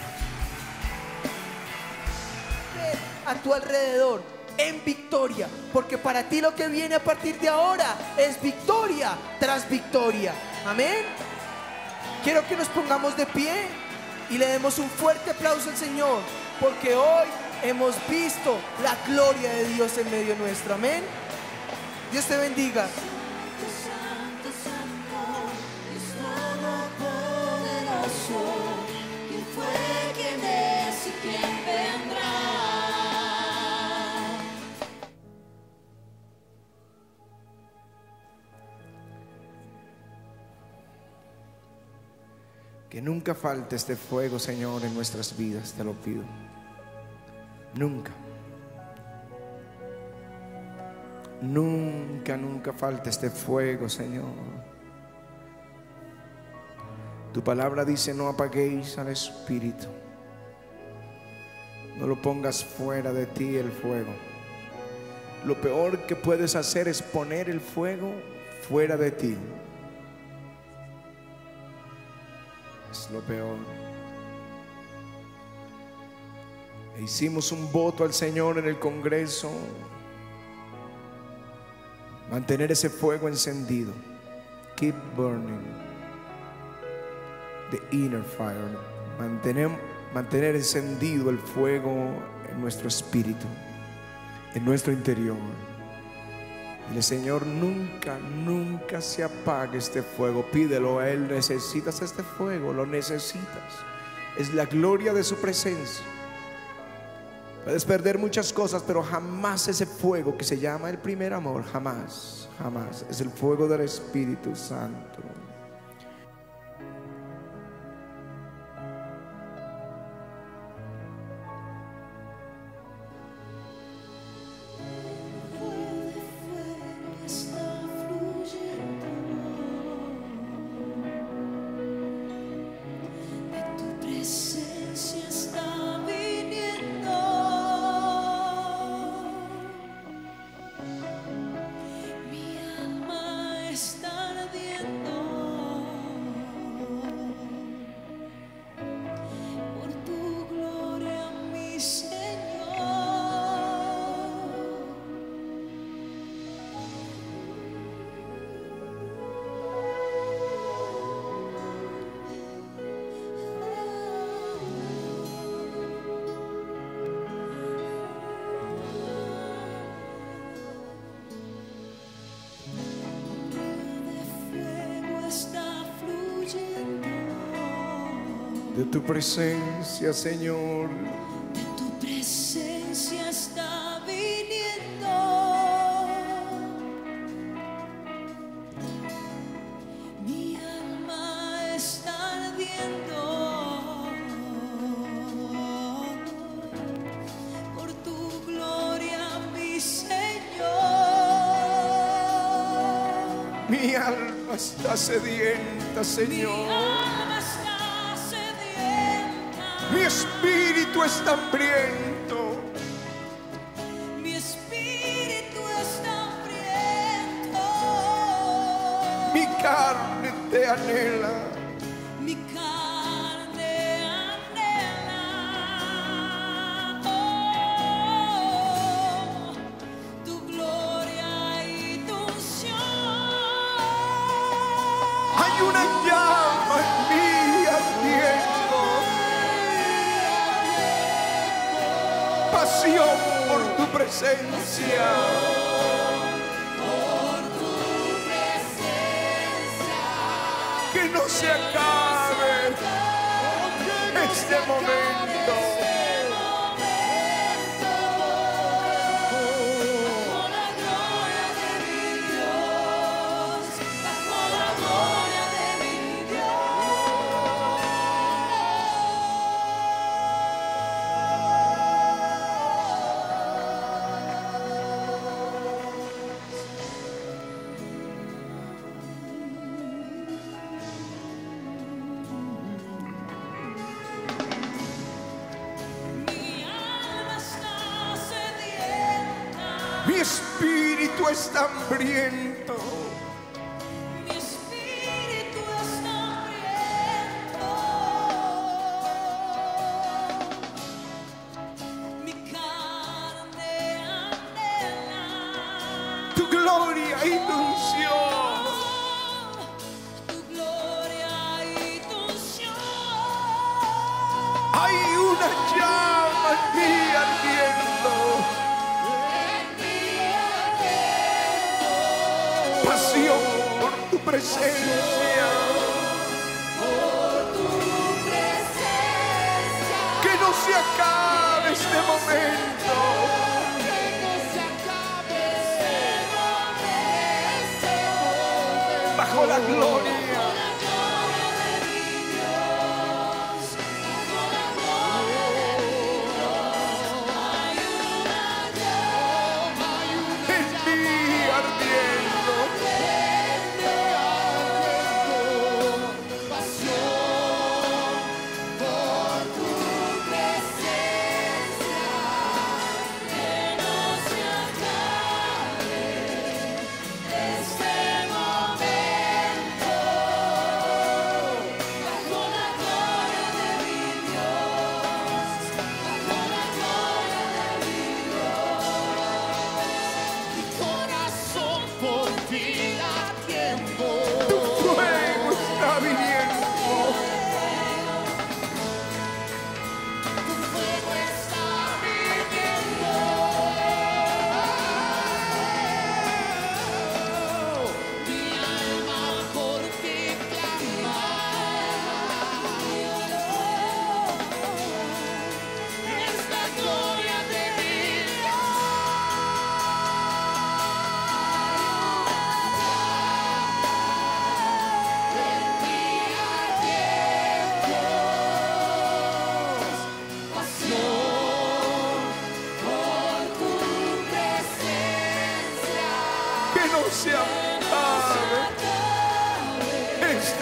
A tu alrededor en victoria, porque para ti lo que viene a partir de ahora es victoria tras victoria. Amén. Quiero que nos pongamos de pie y le demos un fuerte aplauso al Señor, porque hoy hemos visto la gloria de Dios en medio nuestro. Amén. Dios te bendiga. ¿Quién fue, quién es y quién vendrá? Que nunca falte este fuego, Señor, en nuestras vidas, te lo pido. Nunca. Nunca, nunca falte este fuego, Señor. Tu palabra dice: no apaguéis al Espíritu. No lo pongas fuera de ti el fuego. Lo peor que puedes hacer es poner el fuego fuera de ti es lo peor. E hicimos un voto al Señor en el Congreso, mantener ese fuego encendido. Keep burning the inner fire. Mantener, mantener encendido el fuego en nuestro espíritu, en nuestro interior. Dile: Señor, nunca, nunca se apague este fuego. Pídelo a Él. Necesitas este fuego, lo necesitas. Es la gloria de su presencia. Puedes perder muchas cosas, pero jamás ese fuego que se llama el primer amor. Jamás, jamás. Es el fuego del Espíritu Santo. De tu presencia, Señor. De tu presencia está viniendo. Mi alma está ardiendo por tu gloria, mi Señor. Mi alma está sedienta, Señor. Mi espíritu está hambriento. Mi espíritu está hambriento. Mi carne te anhela. Mi carne anhela. Oh, tu gloria y tu unción. Hay una llama en mí ardiendo. Pasión por tu presencia. Por tu presencia. Que no se acabe este momento. Bajo la gloria de mi Dios. Bajo la gloria de mi Mi espíritu está hambriento. Mi espíritu está hambriento. Mi carne anhela Tu gloria y tu unción. tu gloria y tu unción. Hay una llama en mí ardiendo. Pasión por tu presencia. Por tu presencia. Que no se acabe este momento. Que no se acabe este momento. Bajo la gloria.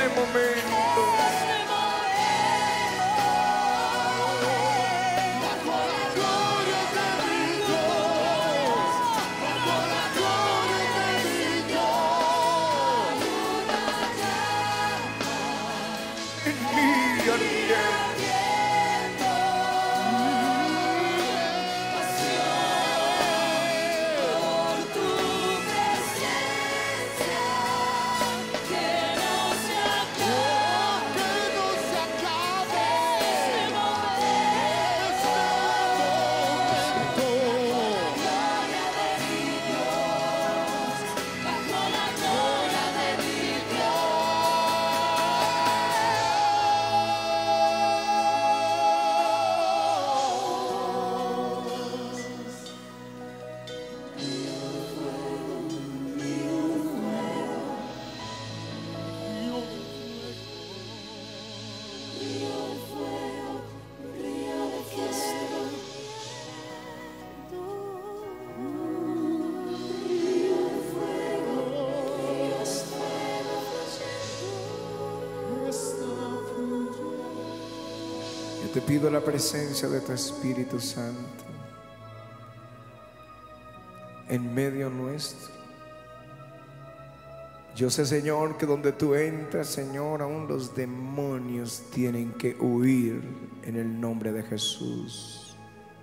este momento. Bajo la gloria de mi Dios, bajo la gloria de mi Dios, en mí ardiendo. Te pido la presencia de tu Espíritu Santo en medio nuestro. Yo sé, Señor, que donde tú entras, Señor, aún los demonios tienen que huir en el nombre de Jesús.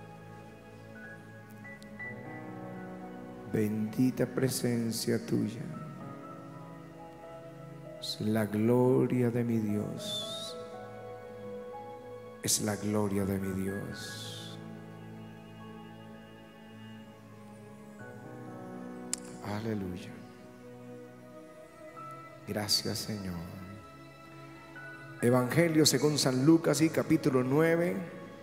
Bendita presencia tuya. Es la gloria de mi Dios. Es la gloria de mi Dios. Aleluya. Gracias, Señor. Evangelio según San Lucas y capítulo nueve.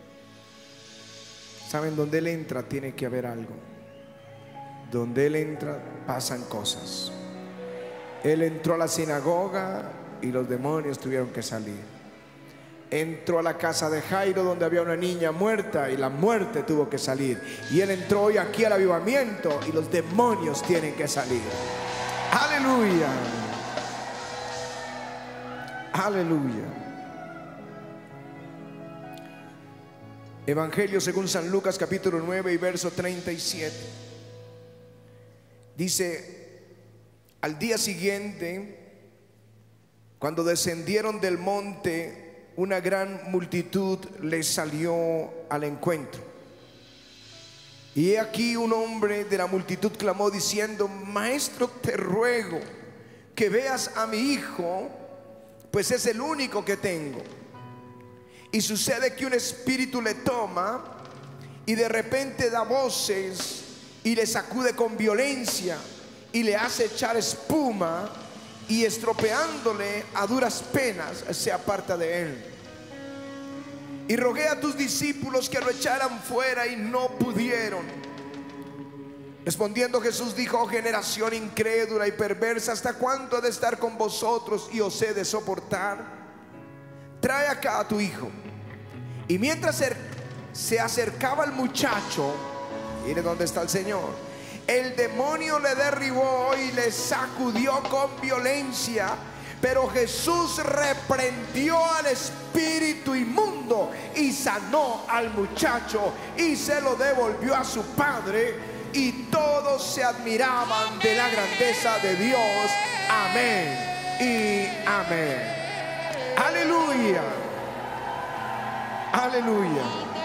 ¿Saben? Donde Él entra tiene que haber algo. Donde Él entra pasan cosas. Él entró a la sinagoga y los demonios tuvieron que salir. Entró a la casa de Jairo donde había una niña muerta y la muerte tuvo que salir. Y Él entró hoy aquí al avivamiento y los demonios tienen que salir. Aleluya. Aleluya. Evangelio según San Lucas capítulo nueve y verso treinta y siete. Dice: al día siguiente, cuando descendieron del monte, una gran multitud les salió al encuentro. Y he aquí un hombre de la multitud clamó diciendo: Maestro, te ruego que veas a mi hijo, pues es el único que tengo. Y sucede que un espíritu le toma y de repente da voces y le sacude con violencia y le hace echar espuma, y estropeándole a duras penas se aparta de él. Y rogué a tus discípulos que lo echaran fuera y no pudieron. Respondiendo Jesús dijo: oh generación incrédula y perversa, ¿hasta cuándo he de estar con vosotros y os he de soportar? Trae acá a tu hijo. Y mientras se acercaba el muchacho, mire dónde está el Señor, el demonio le derribó y le sacudió con violencia. Pero Jesús reprendió al espíritu inmundo y sanó al muchacho y se lo devolvió a su padre, y todos se admiraban de la grandeza de Dios. Amén y amén. Aleluya. Aleluya.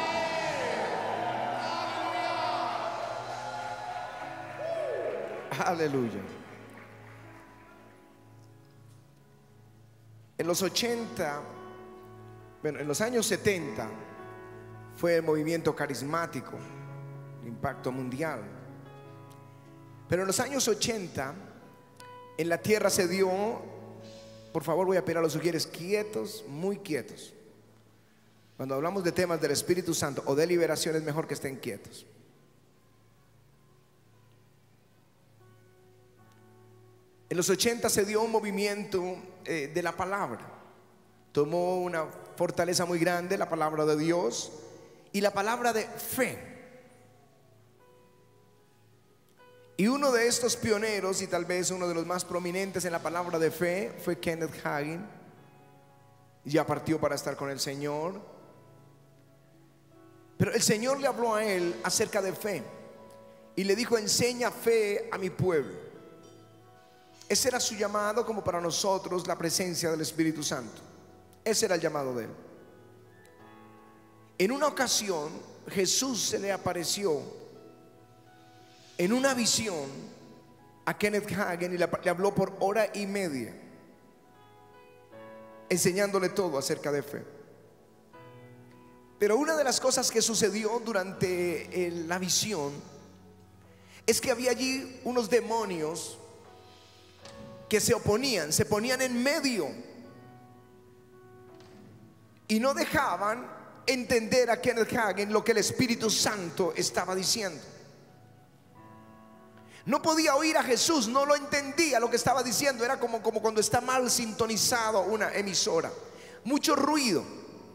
Aleluya. En los ochenta, bueno, en los años setenta fue el movimiento carismático, el impacto mundial. Pero en los años ochenta en la tierra se dio, por favor voy a pedir a los sugieres quietos, muy quietos. Cuando hablamos de temas del Espíritu Santo o de liberación es mejor que estén quietos. En los ochenta se dio un movimiento eh, de la palabra. Tomó una fortaleza muy grande la palabra de Dios y la palabra de fe. Y uno de estos pioneros, y tal vez uno de los más prominentes en la palabra de fe, fue Kenneth Hagin. Ya partió para estar con el Señor. Pero el Señor le habló a él acerca de fe y le dijo: enseña fe a mi pueblo. Ese era su llamado, como para nosotros la presencia del Espíritu Santo. Ese era el llamado de él. En una ocasión Jesús se le apareció en una visión a Kenneth Hagin y le le habló por hora y media, enseñándole todo acerca de fe. Pero una de las cosas que sucedió durante el- la visión es que había allí unos demonios que se oponían, se ponían en medio y no dejaban entender a Kenneth Hagin lo que el Espíritu Santo estaba diciendo. No podía oír a Jesús, no lo entendía lo que estaba diciendo. Era como, como cuando está mal sintonizado una emisora, mucho ruido.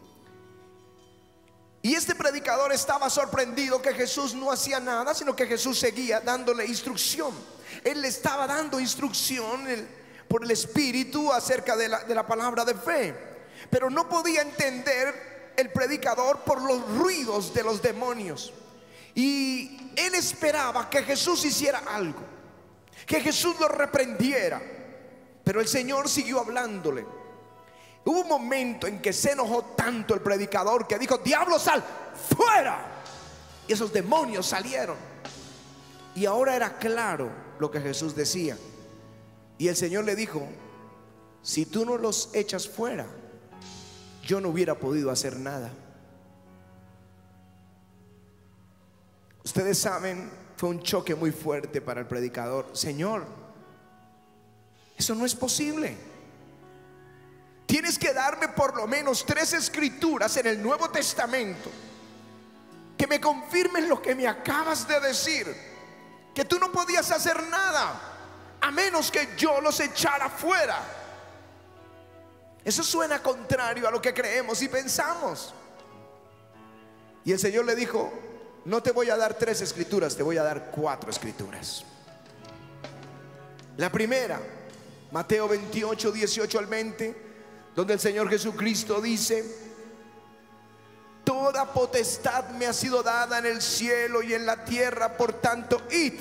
Y este predicador estaba sorprendido que Jesús no hacía nada, sino que Jesús seguía dándole instrucción. Él le estaba dando instrucción el- por el Espíritu acerca de la, de la palabra de fe. Pero no podía entender el predicador por los ruidos de los demonios. Y él esperaba que Jesús hiciera algo, que Jesús lo reprendiera. Pero el Señor siguió hablándole. Hubo un momento en que se enojó tanto el predicador que dijo: diablo, sal fuera. Y esos demonios salieron. Y ahora era claro lo que Jesús decía. Y el Señor le dijo: si tú no los echas fuera, yo no hubiera podido hacer nada. Ustedes saben, fue un choque muy fuerte para el predicador. Señor, eso no es posible. Tienes que darme por lo menos tres escrituras en el Nuevo Testamento que me confirmen lo que me acabas de decir, que tú no podías hacer nada a menos que yo los echara fuera. Eso suena contrario a lo que creemos y pensamos. Y el Señor le dijo: no te voy a dar tres escrituras, te voy a dar cuatro escrituras. La primera, Mateo veintiocho, dieciocho al veinte, donde el Señor Jesucristo dice: toda potestad me ha sido dada en el cielo y en la tierra, por tanto id.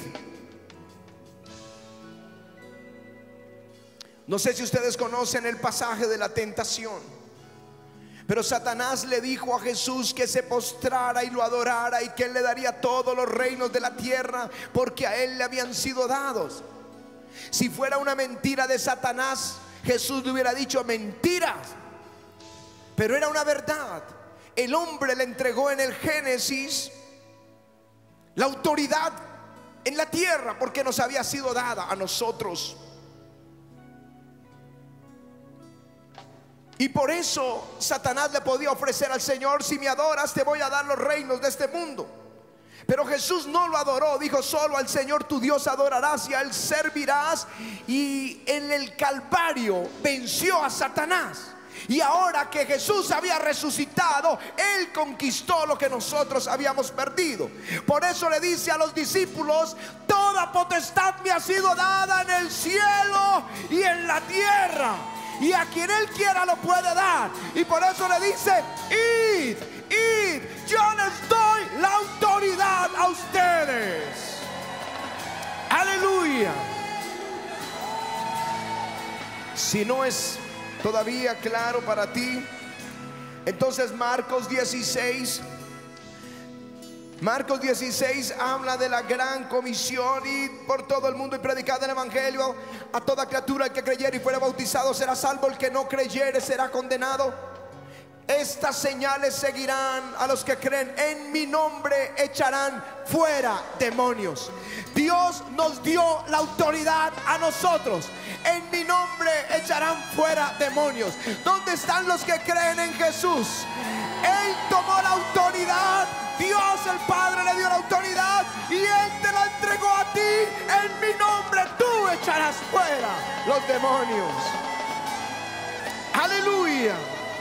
No sé si ustedes conocen el pasaje de la tentación, pero Satanás le dijo a Jesús que se postrara y lo adorara y que él le daría todos los reinos de la tierra porque a él le habían sido dados. Si fuera una mentira de Satanás, Jesús le hubiera dicho: mentiras. Pero era una verdad. El hombre le entregó en el Génesis la autoridad en la tierra porque nos había sido dada a nosotros. Y por eso Satanás le podía ofrecer al Señor: si me adoras, te voy a dar los reinos de este mundo. Pero Jesús no lo adoró. Dijo: solo al Señor tu Dios adorarás y a él servirás. Y en el Calvario venció a Satanás. Y ahora que Jesús había resucitado, él conquistó lo que nosotros habíamos perdido. Por eso le dice a los discípulos: toda potestad me ha sido dada en el cielo y en la tierra, y a quien él quiera lo puede dar. Y por eso le dice: id, id, yo les doy la autoridad a ustedes. Aleluya. Si no es todavía claro para ti, entonces Marcos dieciséis, Marcos dieciséis habla de la gran comisión: ir por todo el mundo y predicar el evangelio a toda criatura. El que creyere y fuera bautizado será salvo, el que no creyere será condenado. Estas señales seguirán a los que creen: en mi nombre echarán fuera demonios. Dios nos dio la autoridad a nosotros. En mi nombre echarán fuera demonios. ¿Dónde están los que creen en Jesús? Él tomó la autoridad. Dios el Padre le dio la autoridad y Él te la entregó a ti. En mi nombre tú echarás fuera los demonios. Aleluya.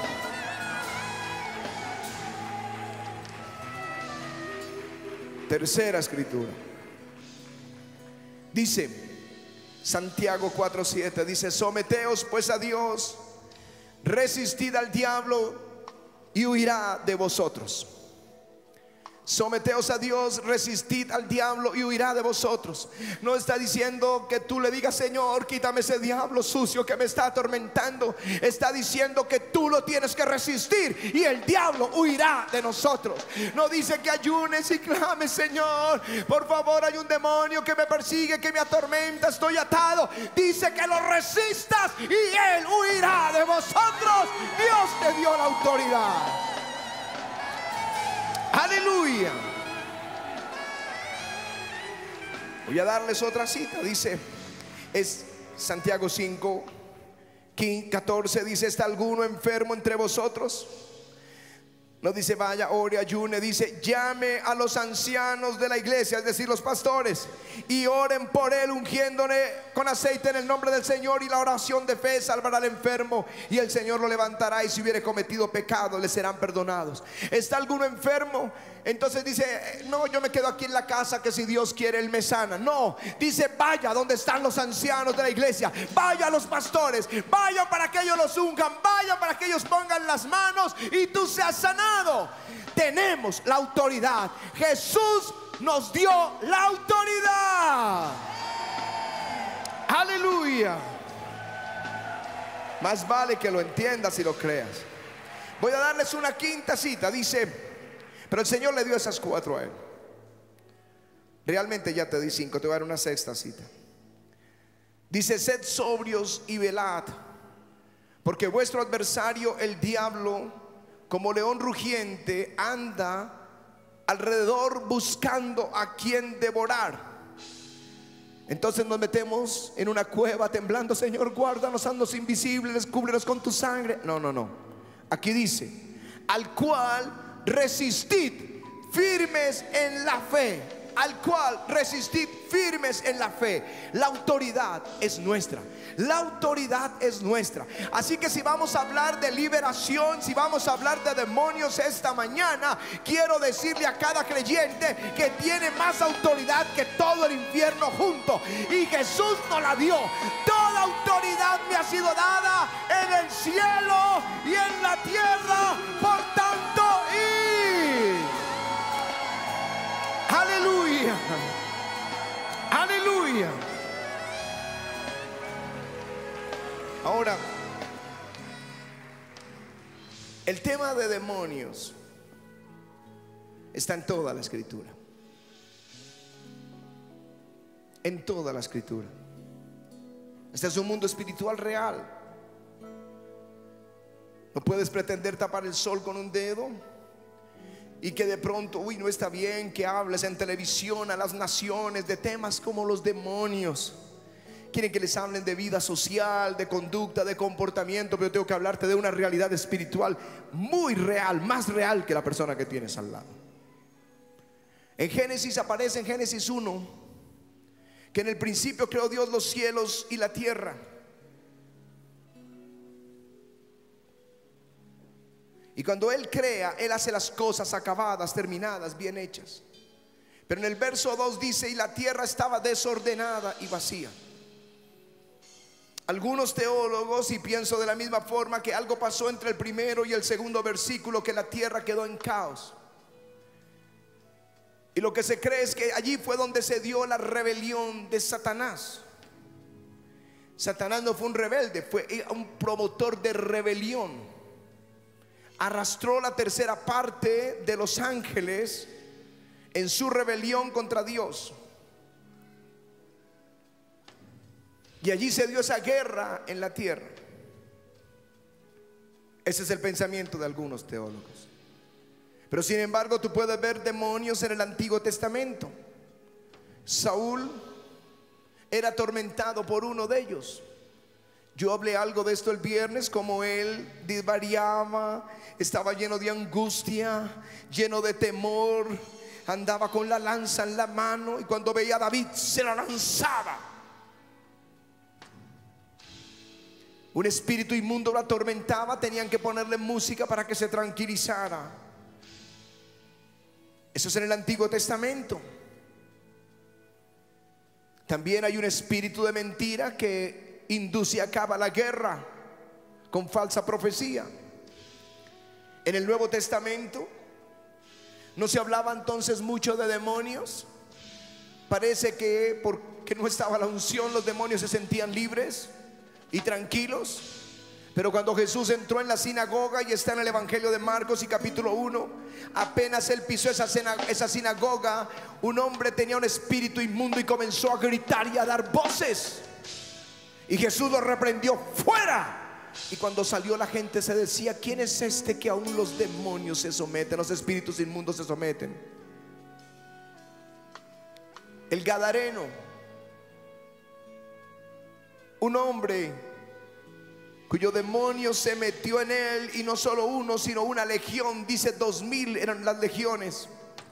Tercera escritura. Dice Santiago cuatro siete, dice: someteos pues a Dios, resistid al diablo y huirá de vosotros. Someteos a Dios, resistid al diablo y huirá de vosotros. No está diciendo que tú le digas: Señor, quítame ese diablo sucio que me está atormentando. Está diciendo que tú lo tienes que resistir y el diablo huirá de nosotros. No dice que ayunes y clames: Señor, por favor, hay un demonio que me persigue, que me atormenta, estoy atado. Dice que lo resistas y él huirá de vosotros. Dios te dio la autoridad. Aleluya. Voy a darles otra cita. Dice, es Santiago cinco, catorce. Dice: ¿está alguno enfermo entre vosotros? No dice vaya, ore, ayune. Dice: llame a los ancianos de la iglesia, es decir, los pastores, y oren por él, ungiéndole con aceite en el nombre del Señor. Y la oración de fe salvará al enfermo, y el Señor lo levantará, y si hubiere cometido pecado le serán perdonados. ¿Está alguno enfermo? Entonces dice: no, yo me quedo aquí en la casa, que si Dios quiere él me sana. No, dice: vaya donde están los ancianos de la iglesia, vaya a los pastores, vaya para que ellos los unjan, vaya para que ellos pongan las manos y tú seas sanado. Tenemos la autoridad. Jesús nos dio la autoridad. Aleluya. Más vale que lo entiendas y lo creas. Voy a darles una quinta cita. Dice: pero el Señor le dio esas cuatro a él. Realmente ya te di cinco, te voy a dar una sexta cita. Dice: sed sobrios y velad, porque vuestro adversario el diablo, como león rugiente, anda alrededor buscando a quien devorar. Entonces nos metemos en una cueva temblando: Señor, guárdanos, haznos invisibles, cúbrenos con tu sangre. No, no, no. Aquí dice: al cual resistid firmes en la fe. Al cual resistid firmes en la fe. La autoridad es nuestra. La autoridad es nuestra. Así que si vamos a hablar de liberación, si vamos a hablar de demonios esta mañana, quiero decirle a cada creyente que tiene más autoridad que todo el infierno junto. Y Jesús nos la dio. Toda autoridad me ha sido dada en el cielo y en la tierra. Por tanto, id. Aleluya. Aleluya. Ahora, el tema de demonios está en toda la escritura. En toda la escritura. Este es un mundo espiritual real. No puedes pretender tapar el sol con un dedo y que de pronto, uy, no está bien que hables en televisión a las naciones de temas como los demonios. Quieren que les hablen de vida social, de conducta, de comportamiento, pero yo tengo que hablarte de una realidad espiritual muy real, más real que la persona que tienes al lado. En Génesis aparece, en Génesis uno, que en el principio creó Dios los cielos y la tierra. Y cuando Él crea, Él hace las cosas acabadas, terminadas, bien hechas. Pero en el verso dos dice: y la tierra estaba desordenada y vacía. Algunos teólogos, y pienso de la misma forma, que algo pasó entre el primero y el segundo versículo, que la tierra quedó en caos. Y lo que se cree es que allí fue donde se dio la rebelión de Satanás. Satanás no fue un rebelde, fue un promotor de rebelión. Arrastró la tercera parte de los ángeles en su rebelión contra Dios. Y allí se dio esa guerra en la tierra. Ese es el pensamiento de algunos teólogos. Pero sin embargo, tú puedes ver demonios en el Antiguo Testamento. Saúl era atormentado por uno de ellos. Yo hablé algo de esto el viernes, como él desvariaba, estaba lleno de angustia, lleno de temor, andaba con la lanza en la mano, y cuando veía a David se la lanzaba. Un espíritu inmundo lo atormentaba, tenían que ponerle música para que se tranquilizara. Eso es en el Antiguo Testamento. También hay un espíritu de mentira que induce a cabo la guerra. con falsa profecía. En el Nuevo Testamento no se hablaba entonces mucho de demonios. Parece que porque no estaba la unción, los demonios se sentían libres y tranquilos. Pero cuando Jesús entró en la sinagoga, y está en el Evangelio de Marcos y capítulo uno, apenas él pisó esa, esa sinagoga, un hombre tenía un espíritu inmundo y comenzó a gritar y a dar voces. Y Jesús lo reprendió: fuera. Y cuando salió, la gente se decía: ¿quién es este que aún los demonios se someten, los espíritus inmundos se someten? El Gadareno, un hombre cuyo demonio se metió en él, y no solo uno, sino una legión. Dice dos mil eran las legiones.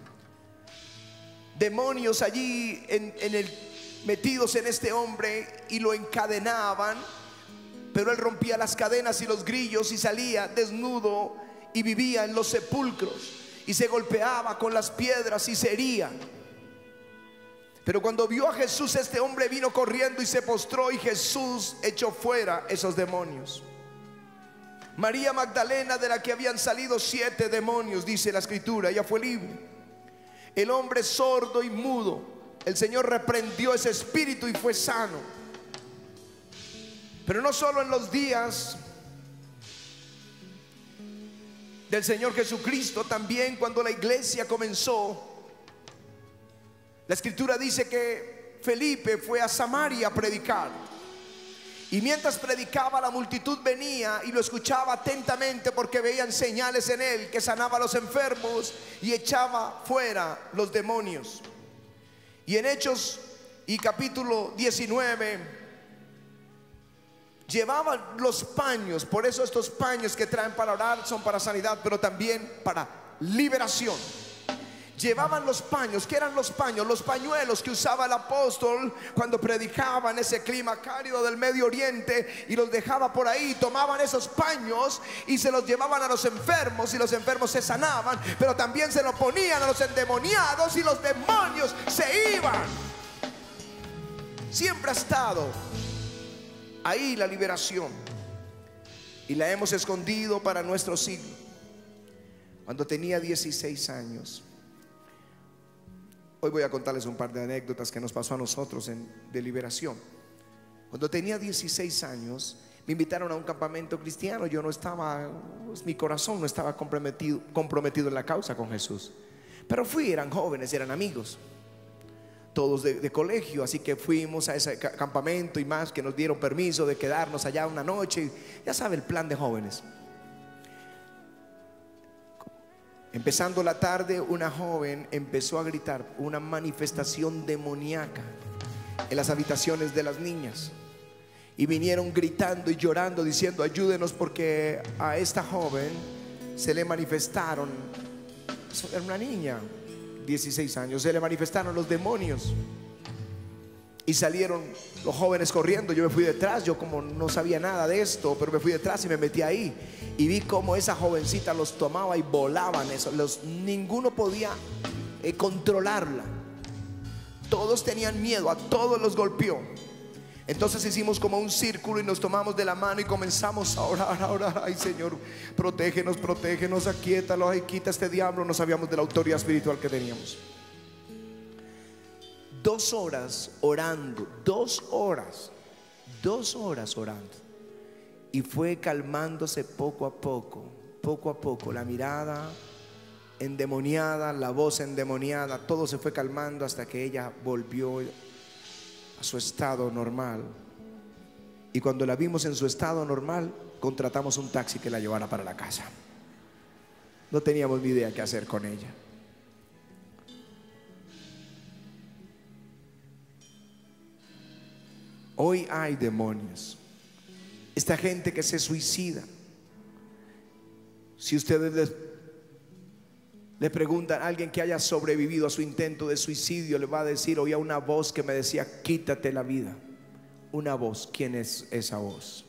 Demonios allí en, en el, metidos en este hombre, y lo encadenaban. Pero él rompía las cadenas y los grillos y salía desnudo y vivía en los sepulcros, y se golpeaba con las piedras y se hería. Pero cuando vio a Jesús, este hombre vino corriendo y se postró, y Jesús echó fuera esos demonios. María Magdalena, de la que habían salido siete demonios, dice la escritura, ella fue libre. El hombre sordo y mudo, el Señor reprendió ese espíritu y fue sano. Pero no solo en los días del Señor Jesucristo, también cuando la iglesia comenzó. La escritura dice que Felipe fue a Samaria a predicar, y mientras predicaba, la multitud venía y lo escuchaba atentamente, porque veían señales en él, que sanaba a los enfermos y echaba fuera los demonios. Y en Hechos y capítulo diecinueve, llevaban los paños. Por eso estos paños que traen para orar son para sanidad, pero también para liberación. Llevaban los paños. ¿Qué eran los paños? Los pañuelos que usaba el apóstol cuando predicaba en ese clima cálido del Medio Oriente, y los dejaba por ahí. Tomaban esos paños y se los llevaban a los enfermos, y los enfermos se sanaban, pero también se los ponían a los endemoniados y los demonios se iban. Siempre ha estado ahí la liberación, y la hemos escondido para nuestro siglo. Cuando tenía dieciséis años, hoy voy a contarles un par de anécdotas que nos pasó a nosotros en, de liberación. Cuando tenía dieciséis años, me invitaron a un campamento cristiano. Yo no estaba, pues, mi corazón no estaba comprometido, comprometido en la causa con Jesús, pero fui. Eran jóvenes, eran amigos, todos de, de colegio, así que fuimos a ese campamento, y más que nos dieron permiso de quedarnos allá una noche. Ya sabe, el plan de jóvenes. Empezando la tarde, una joven empezó a gritar una manifestación demoníaca en las habitaciones de las niñas, y vinieron gritando y llorando diciendo: ayúdenos, porque a esta joven se le manifestaron, era una niña, dieciséis años, se le manifestaron los demonios. Y salieron los jóvenes corriendo. Yo me fui detrás, yo como no sabía nada de esto, pero me fui detrás y me metí ahí, y vi cómo esa jovencita los tomaba y volaban eso. Los, ninguno podía eh, controlarla. Todos tenían miedo, a todos los golpeó. Entonces hicimos como un círculo y nos tomamos de la mano y comenzamos a orar, a orar. Ay, Señor, protégenos, protégenos, aquíétalo, ay, quita este diablo. No sabíamos de la autoridad espiritual que teníamos. Dos horas orando, dos horas, dos horas orando. Y fue calmándose poco a poco, poco a poco. La mirada endemoniada, la voz endemoniada, todo se fue calmando hasta que ella volvió a su estado normal. Y cuando la vimos en su estado normal, contratamos un taxi que la llevara para la casa. No teníamos ni idea qué hacer con ella. Hoy hay demonios. Esta gente que se suicida, si ustedes les, le preguntan a alguien que haya sobrevivido a su intento de suicidio, le va a decir: oía una voz que me decía, quítate la vida. Una voz. ¿Quién es esa voz?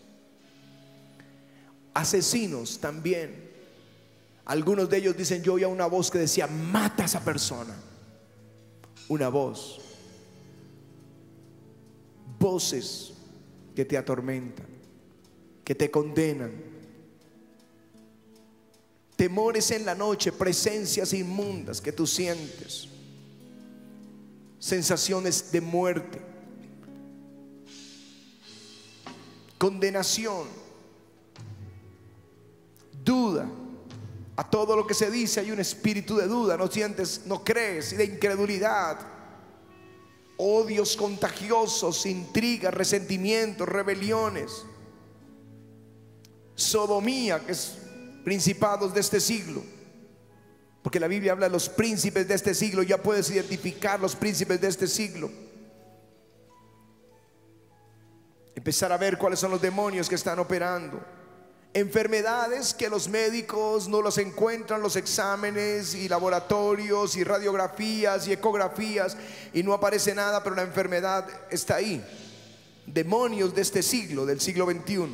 Asesinos también. Algunos de ellos dicen: yo oía una voz que decía, mata a esa persona. Una voz. Voces que te atormentan. que te condenan. Temores en la noche, presencias inmundas que tú sientes, sensaciones de muerte, condenación, duda. A todo lo que se dice hay un espíritu de duda, no sientes, no crees, y de incredulidad, odios contagiosos, intrigas, resentimientos, rebeliones, sodomía, que es principados de este siglo, porque la Biblia habla de los príncipes de este siglo. Ya puedes identificar los príncipes de este siglo, empezar a ver cuáles son los demonios que están operando. Enfermedades que los médicos no los encuentran, los exámenes y laboratorios y radiografías y ecografías, y no aparece nada, pero la enfermedad está ahí. Demonios de este siglo, del siglo veintiuno.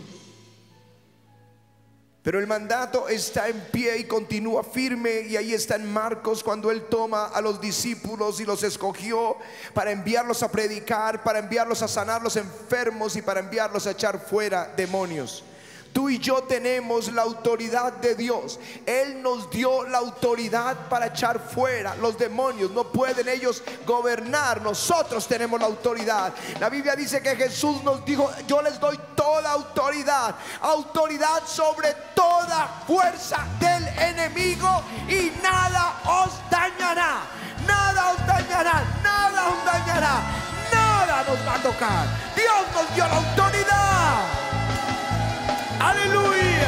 Pero el mandato está en pie y continúa firme, y ahí está en Marcos, cuando Él toma a los discípulos y los escogió para enviarlos a predicar, para enviarlos a sanar los enfermos y para enviarlos a echar fuera demonios. Tú y yo tenemos la autoridad de Dios. Él nos dio la autoridad para echar fuera los demonios. No pueden ellos gobernar, nosotros tenemos la autoridad. La Biblia dice que Jesús nos dijo: yo les doy toda autoridad, autoridad sobre toda fuerza del enemigo, y nada os dañará, nada os dañará, nada os dañará, nada nos va a tocar. Dios nos dio la autoridad. Aleluya.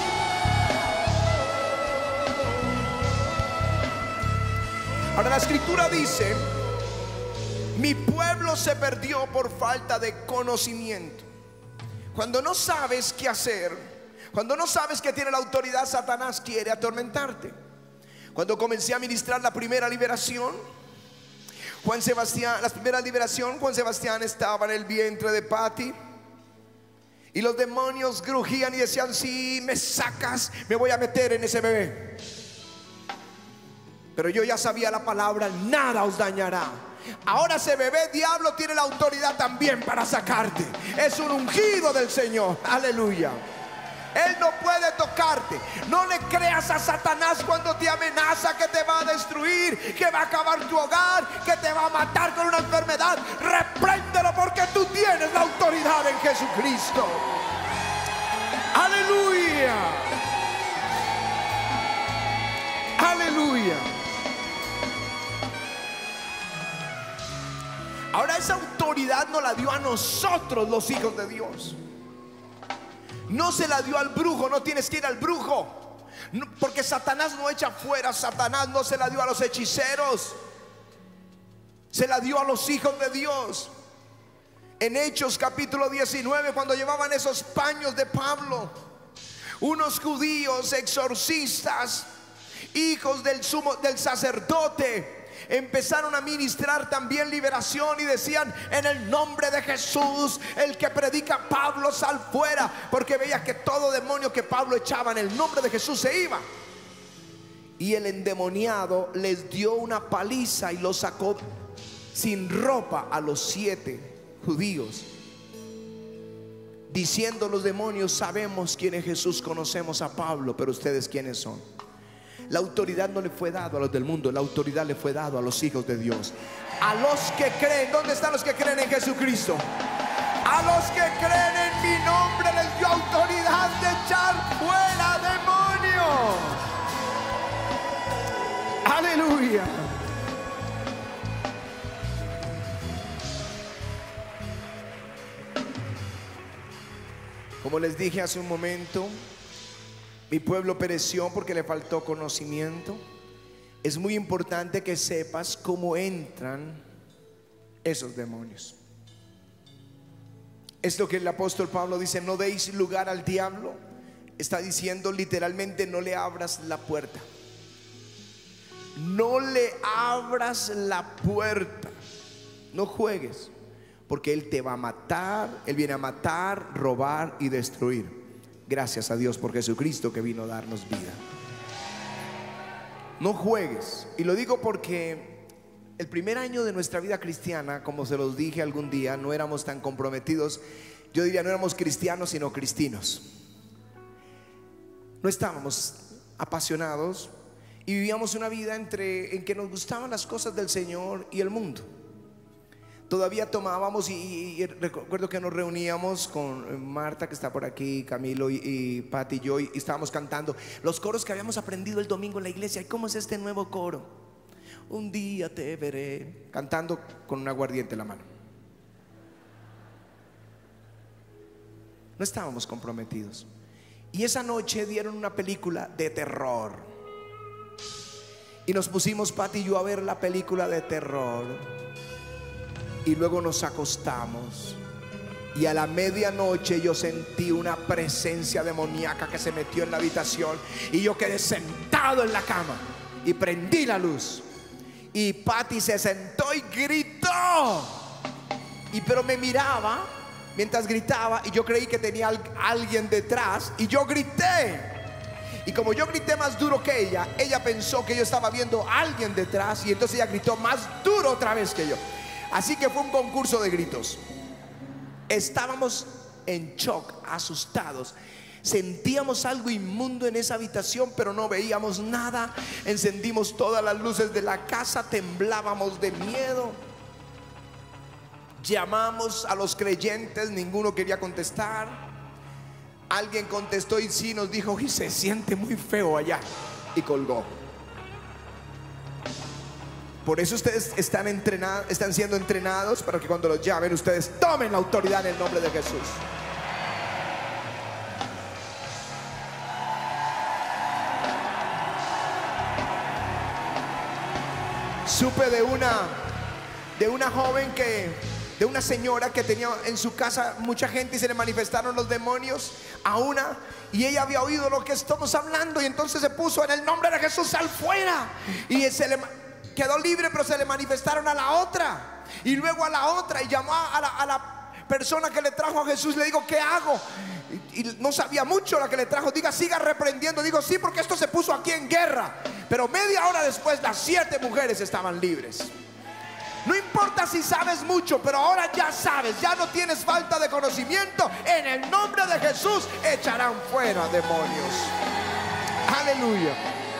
Ahora la escritura dice: mi pueblo se perdió por falta de conocimiento. Cuando no sabes qué hacer, cuando no sabes que tiene la autoridad, Satanás quiere atormentarte. Cuando comencé a ministrar la primera liberación, Juan Sebastián, la primera liberación, Juan Sebastián estaba en el vientre de Patti, y los demonios crujían y decían: si me sacas, me voy a meter en ese bebé. Pero yo ya sabía la palabra: nada os dañará. Ahora ese bebé, diablo, tiene la autoridad también para sacarte. Es un ungido del Señor. Aleluya. Él no puede tocarte. No le creas a Satanás cuando te amenaza que te va a destruir, que va a acabar tu hogar, que te va a matar con una enfermedad. Repréndelo, porque tú tienes la autoridad en Jesucristo. Aleluya. Aleluya. Ahora esa autoridad nos la dio a nosotros, los hijos de Dios. No se la dio al brujo. No tienes que ir al brujo, no, porque Satanás no echa fuera. Satanás no se la dio a los hechiceros, se la dio a los hijos de Dios. En Hechos capítulo diecinueve, cuando llevaban esos paños de Pablo, unos judíos exorcistas, hijos del sumo, del sacerdote, empezaron a ministrar también liberación y decían: en el nombre de Jesús, el que predica Pablo, sal fuera. Porque veía que todo demonio que Pablo echaba en el nombre de Jesús se iba. Y el endemoniado les dio una paliza y los sacó sin ropa a los siete judíos, diciendo los demonios: sabemos quién es Jesús, conocemos a Pablo, pero ustedes quiénes son. La autoridad no le fue dado a los del mundo, la autoridad le fue dado a los hijos de Dios, a los que creen. ¿Dónde están los que creen en Jesucristo? A los que creen en mi nombre les dio autoridad de echar fuera demonios. Aleluya. Como les dije hace un momento, mi pueblo pereció porque le faltó conocimiento. Es muy importante que sepas cómo entran esos demonios. Es lo que el apóstol Pablo dice: no deis lugar al diablo. Está diciendo literalmente: no le abras la puerta. No le abras la puerta. No juegues, porque él te va a matar. Él viene a matar, robar y destruir. Gracias a Dios por Jesucristo, que vino a darnos vida. No juegues. Y lo digo porque el primer año de nuestra vida cristiana, como se los dije algún día, no éramos tan comprometidos. Yo diría, no éramos cristianos, sino cristinos. No estábamos apasionados y vivíamos una vida entre, en que nos gustaban las cosas del Señor y el mundo. Todavía tomábamos y, y, y recuerdo que nos reuníamos con Marta, que está por aquí, Camilo y, y Pati y yo, y, y estábamos cantando los coros que habíamos aprendido el domingo en la iglesia. ¿Y cómo es este nuevo coro? Un día te veré, cantando con un aguardiente en la mano. No estábamos comprometidos. Y esa noche dieron una película de terror. Y nos pusimos Pati y yo a ver la película de terror. Y luego nos acostamos. Y a la medianoche yo sentí una presencia demoníaca que se metió en la habitación. Y yo quedé sentado en la cama y prendí la luz. Y Pati se sentó y gritó. Y pero me miraba mientras gritaba, y yo creí que tenía al- alguien detrás, y yo grité. Y como yo grité más duro que ella, ella pensó que yo estaba viendo a alguien detrás, y entonces ella gritó más duro otra vez que yo. Así que fue un concurso de gritos. Estábamos en shock, asustados. Sentíamos algo inmundo en esa habitación, pero no veíamos nada. Encendimos todas las luces de la casa, temblábamos de miedo. Llamamos a los creyentes, ninguno quería contestar. Alguien contestó y sí nos dijo, y se siente muy feo allá, y colgó. Por eso ustedes están entrenados, están siendo entrenados para que cuando los llamen ustedes tomen la autoridad en el nombre de Jesús. Supe de una de una joven que de una señora que tenía en su casa mucha gente y se le manifestaron los demonios a una, y ella había oído lo que estamos hablando, y entonces se puso en el nombre de Jesús, sal fuera, y se le quedó libre, pero se le manifestaron a la otra y luego a la otra, y llamó a la, a la persona que le trajo a Jesús. Le digo, ¿qué hago? Y, y no sabía mucho la que le trajo. Diga, siga reprendiendo. Digo, sí, porque esto se puso aquí en guerra. Pero media hora después las siete mujeres estaban libres. No importa si sabes mucho, pero ahora ya sabes, ya no tienes falta de conocimiento. En el nombre de Jesús echarán fuera demonios. Aleluya.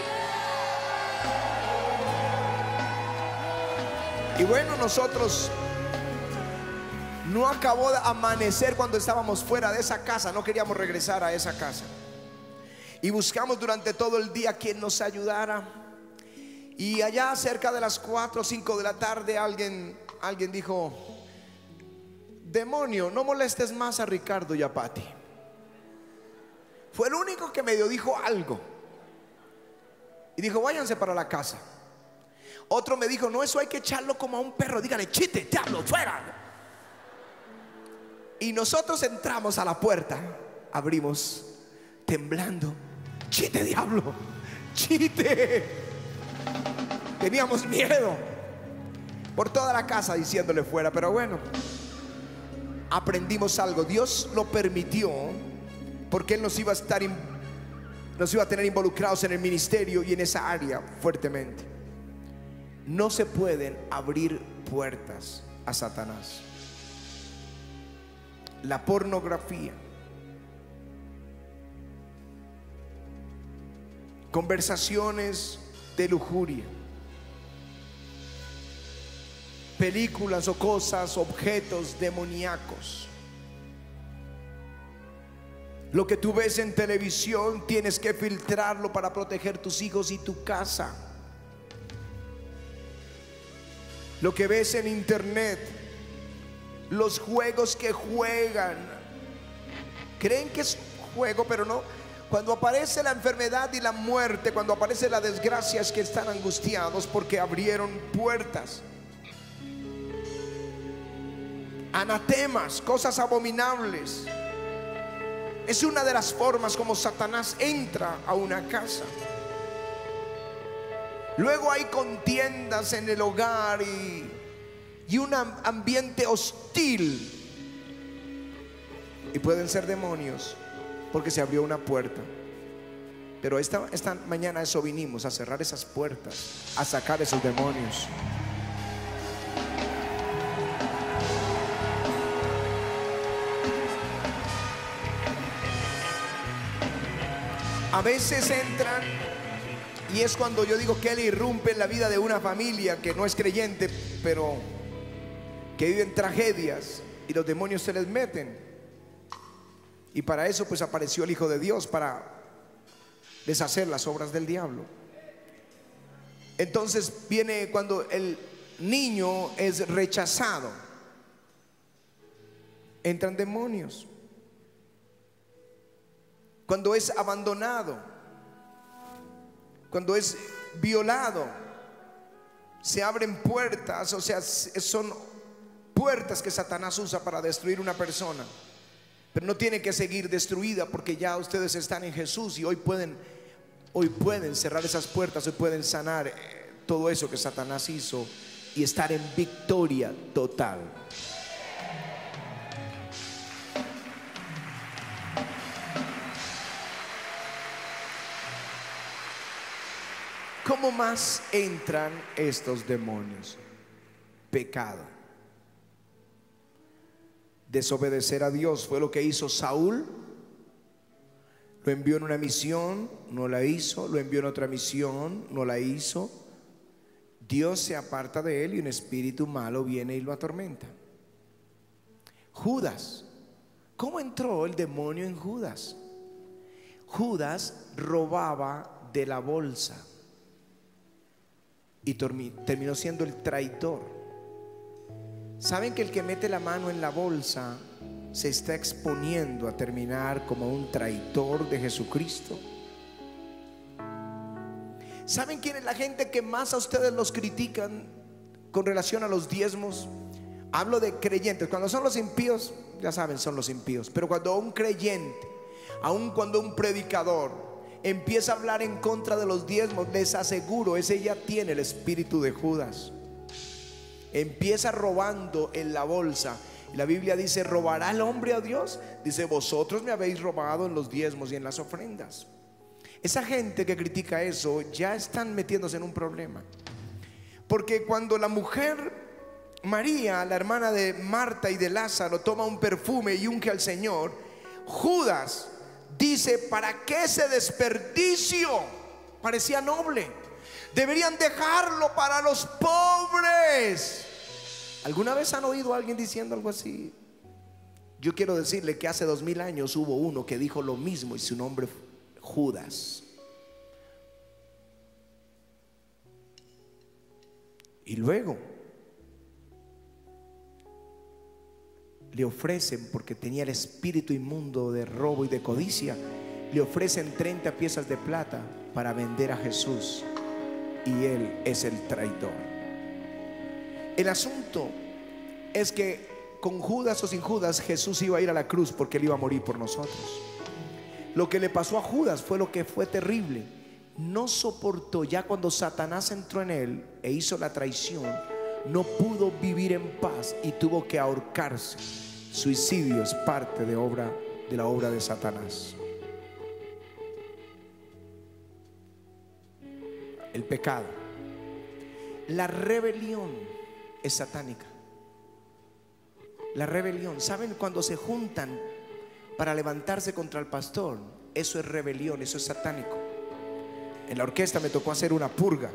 Y bueno, nosotros no acabó de amanecer cuando estábamos fuera de esa casa. No queríamos regresar a esa casa. Y buscamos durante todo el día quien nos ayudara. Y allá cerca de las cuatro o cinco de la tarde alguien, alguien dijo, demonio, no molestes más a Ricardo y a Pati. Fue el único que medio dijo algo. Y dijo, váyanse para la casa. Otro me dijo, no, eso hay que echarlo como a un perro. Dígale, chite, diablo, fuera. Y nosotros entramos a la puerta, abrimos temblando, chite, diablo, chite. Teníamos miedo por toda la casa diciéndole fuera. Pero bueno, aprendimos algo. Dios lo permitió porque Él nos iba a estar nos iba a tener involucrados en el ministerio y en esa área fuertemente. No se pueden abrir puertas a Satanás. La pornografía, conversaciones de lujuria, películas o cosas, objetos demoníacos. Lo que tú ves en televisión tienes que filtrarlo para proteger tus hijos y tu casa. Lo que ves en internet, los juegos que juegan, creen que es juego, pero no. Cuando aparece la enfermedad y la muerte, cuando aparece la desgracia, es que están angustiados porque abrieron puertas. Anatemas, cosas abominables. Es una de las formas como Satanás entra a una casa. Luego hay contiendas en el hogar y, y un ambiente hostil. Y pueden ser demonios porque se abrió una puerta. Pero esta, esta mañana a eso vinimos, a cerrar esas puertas, a sacar esos demonios. A veces entran y es cuando yo digo que Él irrumpe en la vida de una familia que no es creyente, pero que viven tragedias y los demonios se les meten. Y para eso pues apareció el Hijo de Dios, para deshacer las obras del diablo. Entonces viene cuando el niño es rechazado, entran demonios. Cuando es abandonado, cuando es violado, se abren puertas, o sea, son puertas que Satanás usa para destruir una persona. Pero no tiene que seguir destruida, porque ya ustedes están en Jesús y hoy pueden, hoy pueden cerrar esas puertas, hoy pueden sanar eh, todo eso que Satanás hizo y estar en victoria total. ¿Cómo más entran estos demonios? Pecado. Desobedecer a Dios fue lo que hizo Saúl. Lo envió en una misión, no la hizo. Lo envió en otra misión, no la hizo. Dios se aparta de él y un espíritu malo viene y lo atormenta. Judas. ¿Cómo entró el demonio en Judas? Judas robaba de la bolsa y terminó siendo el traidor. ¿Saben que el que mete la mano en la bolsa se está exponiendo a terminar como un traidor de Jesucristo? ¿Saben quién es la gente que más a ustedes los critican con relación a los diezmos? Hablo de creyentes. Cuando son los impíos, ya saben, son los impíos. Pero cuando un creyente, aun cuando un predicador empieza a hablar en contra de los diezmos, les aseguro, ese ya tiene el espíritu de Judas. Empieza robando en la bolsa. Y la Biblia dice: ¿robará el hombre a Dios? Dice: vosotros me habéis robado en los diezmos y en las ofrendas. Esa gente que critica eso ya están metiéndose en un problema. Porque cuando la mujer María, la hermana de Marta y de Lázaro, toma un perfume y unge al Señor, Judas dice: ¿para qué ese desperdicio? Parecía noble. Deberían dejarlo para los pobres. ¿Alguna vez han oído a alguien diciendo algo así? Yo quiero decirle que hace dos mil años hubo uno que dijo lo mismo y su nombre fue Judas. Y luego le ofrecen, porque tenía el espíritu inmundo de robo y de codicia, le ofrecen treinta piezas de plata para vender a Jesús, y él es el traidor. El asunto es que con Judas o sin Judas, Jesús iba a ir a la cruz, porque él iba a morir por nosotros. Lo que le pasó a Judas fue lo que fue terrible. No soportó, ya cuando Satanás entró en él e hizo la traición, no pudo vivir en paz y tuvo que ahorcarse. Suicidio es parte de obra de la obra de Satanás. El pecado, la rebelión es satánica. La rebelión, ¿saben? Cuando se juntan para levantarse contra el pastor, eso es rebelión, eso es satánico. En la orquesta me tocó hacer una purga.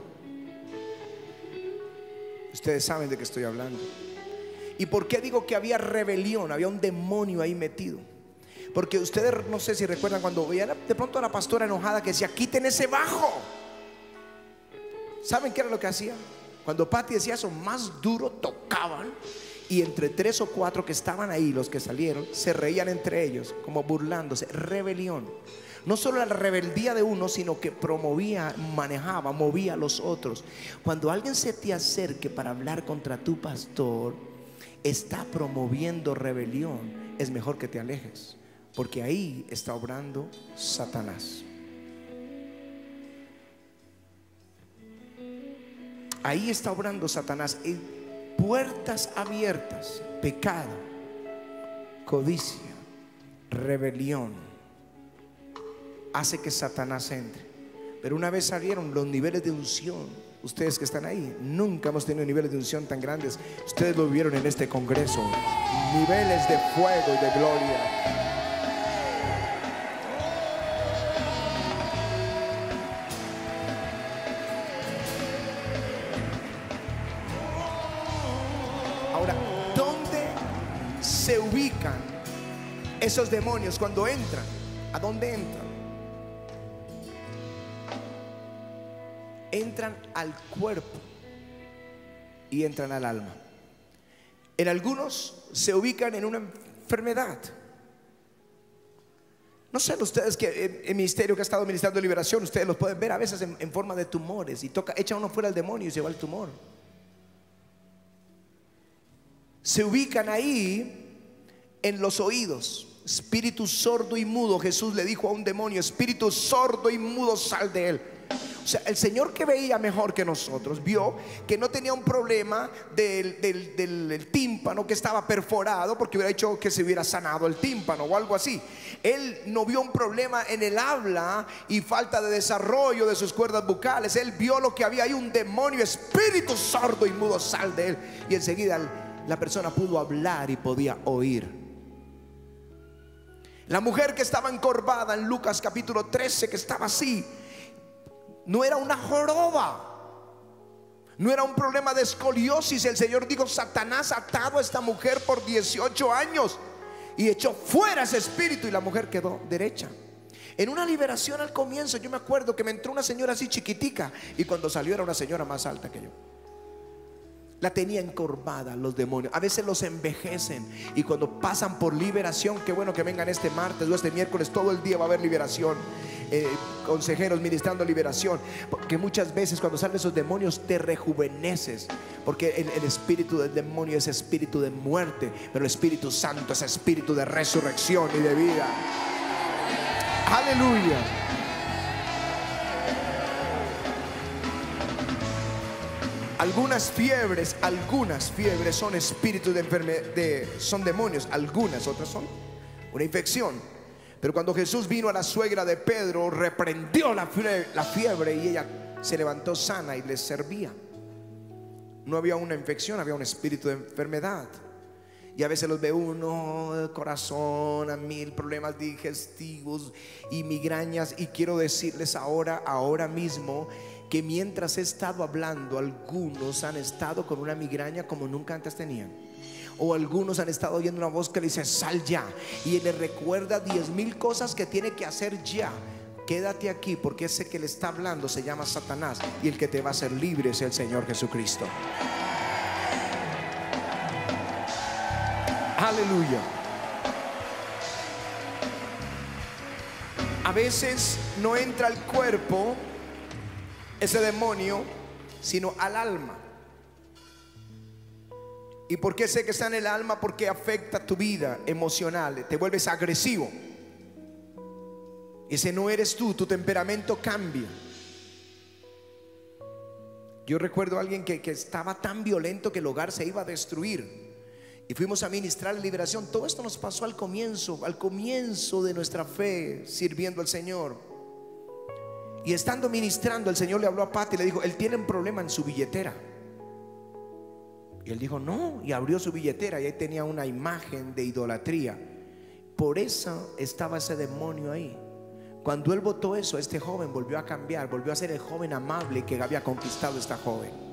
Ustedes saben de qué estoy hablando. ¿Y por qué digo que había rebelión? Había un demonio ahí metido. Porque ustedes, no sé si recuerdan cuando veían de pronto a la pastora enojada que decía: quiten ese bajo. ¿Saben qué era lo que hacía? Cuando Patti decía eso, más duro tocaban, y entre tres o cuatro que estaban ahí, los que salieron, se reían entre ellos, como burlándose. Rebelión. No solo la rebeldía de uno, sino que promovía, manejaba, movía a los otros. Cuando alguien se te acerque para hablar contra tu pastor, está promoviendo rebelión, es mejor que te alejes, porque ahí está obrando Satanás. Ahí está obrando Satanás. En puertas abiertas, pecado, codicia, rebelión, hace que Satanás entre. Pero una vez salieron los niveles de unción, ustedes que están ahí, nunca hemos tenido niveles de unción tan grandes. Ustedes lo vivieron en este congreso, niveles de fuego y de gloria. se ubican esos demonios cuando entran? ¿A dónde entran? Entran al cuerpo y entran al alma. En algunos se ubican en una enfermedad. No sé, ustedes que en el ministerio que ha estado ministrando liberación, ustedes los pueden ver a veces en, en forma de tumores, y toca, echa uno fuera el demonio y se va el tumor. Se ubican ahí en los oídos. Espíritu sordo y mudo, Jesús le dijo a un demonio: espíritu sordo y mudo, sal de él. O sea, el Señor, que veía mejor que nosotros, vio que no tenía un problema del, del, del, del tímpano, que estaba perforado, porque hubiera hecho que se hubiera sanado el tímpano o algo así. Él no vio un problema en el habla y falta de desarrollo de sus cuerdas bucales. Él vio lo que había ahí, un demonio, espíritu sordo y mudo, sal de él. Y enseguida la persona pudo hablar y podía oír. La mujer que estaba encorvada en Lucas capítulo trece, que estaba así, no era una joroba, no era un problema de escoliosis. El Señor dijo: Satanás ha atado a esta mujer por dieciocho años y echó fuera ese espíritu, y la mujer quedó derecha. En una liberación al comienzo, yo me acuerdo que me entró una señora así chiquitica, y cuando salió era una señora más alta que yo. La tenía encorvada los demonios. A veces los envejecen, y cuando pasan por liberación, qué bueno que vengan este martes o este miércoles, todo el día va a haber liberación, eh, consejeros ministrando liberación, porque muchas veces cuando salen esos demonios te rejuveneces, porque el, el espíritu del demonio es espíritu de muerte, pero el Espíritu Santo es espíritu de resurrección y de vida. Aleluya. Algunas fiebres, algunas fiebres son espíritus de enfermedad, de, son demonios. Algunas, otras son una infección. Pero cuando Jesús vino a la suegra de Pedro, reprendió la fiebre, la fiebre y ella se levantó sana y les servía. No había una infección, había un espíritu de enfermedad. Y a veces los ve uno, el corazón a mil, problemas digestivos y migrañas. Y quiero decirles ahora, ahora mismo, que mientras he estado hablando, algunos han estado con una migraña como nunca antes tenían. O algunos han estado oyendo una voz que le dice: sal ya, y le recuerda diez mil cosas que tiene que hacer ya. Quédate aquí, porque ese que le está hablando se llama Satanás, y el que te va a hacer libre es el Señor Jesucristo. Aleluya. A veces no entra al cuerpo ese demonio, sino al alma. ¿Y por qué sé que está en el alma? Porque afecta tu vida emocional, te vuelves agresivo. Ese no eres tú, tu temperamento cambia. Yo recuerdo a alguien que, que estaba tan violento que el hogar se iba a destruir, y fuimos a ministrar la liberación. Todo esto nos pasó al comienzo, al comienzo de nuestra fe sirviendo al Señor. Y estando ministrando, el Señor le habló a Pati y le dijo: él tiene un problema en su billetera. Y él dijo: no, y abrió su billetera, y ahí tenía una imagen de idolatría. Por eso estaba ese demonio ahí. Cuando él votó eso, este joven volvió a cambiar, volvió a ser el joven amable que había conquistado esta joven.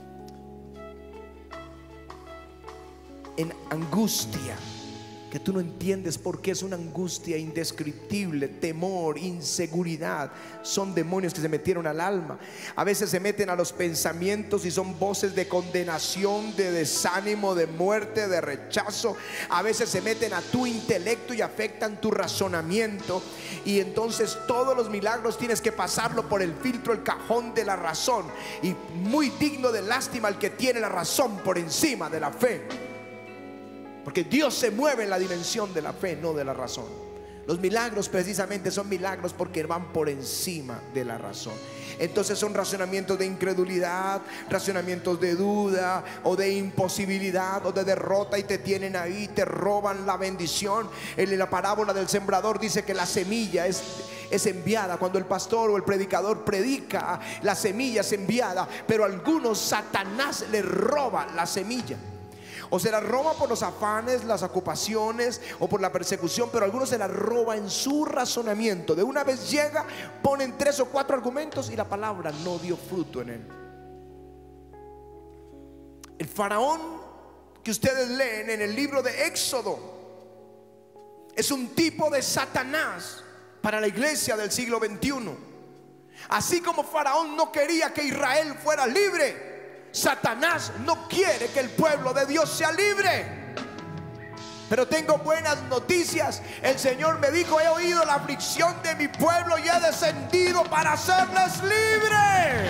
En angustia, que tú no entiendes por qué es una angustia indescriptible, temor, inseguridad, son demonios que se metieron al alma. A veces se meten a los pensamientos y son voces de condenación, de desánimo, de muerte, de rechazo. A veces se meten a tu intelecto y afectan tu razonamiento, y entonces todos los milagros tienes que pasarlo por el filtro, el cajón de la razón. Y muy digno de lástima el que tiene la razón por encima de la fe, porque Dios se mueve en la dimensión de la fe, no de la razón. Los milagros precisamente son milagros porque van por encima de la razón. Entonces son razonamientos de incredulidad, razonamientos de duda o de imposibilidad o de derrota, y te tienen ahí, te roban la bendición. En la parábola del sembrador dice que la semilla es, es enviada. Cuando el pastor o el predicador predica, la semilla es enviada, pero a algunos Satanás le roba la semilla. O se la roba por los afanes, las ocupaciones o por la persecución, pero algunos se la roba en su razonamiento. De una vez llega, ponen tres o cuatro argumentos y la palabra no dio fruto en él. El faraón que ustedes leen en el libro de Éxodo es un tipo de Satanás para la iglesia del siglo veintiuno. Así como Faraón no quería que Israel fuera libre, Satanás no quiere que el pueblo de Dios sea libre. Pero tengo buenas noticias. El Señor me dijo: he oído la aflicción de mi pueblo y he descendido para hacerles libres.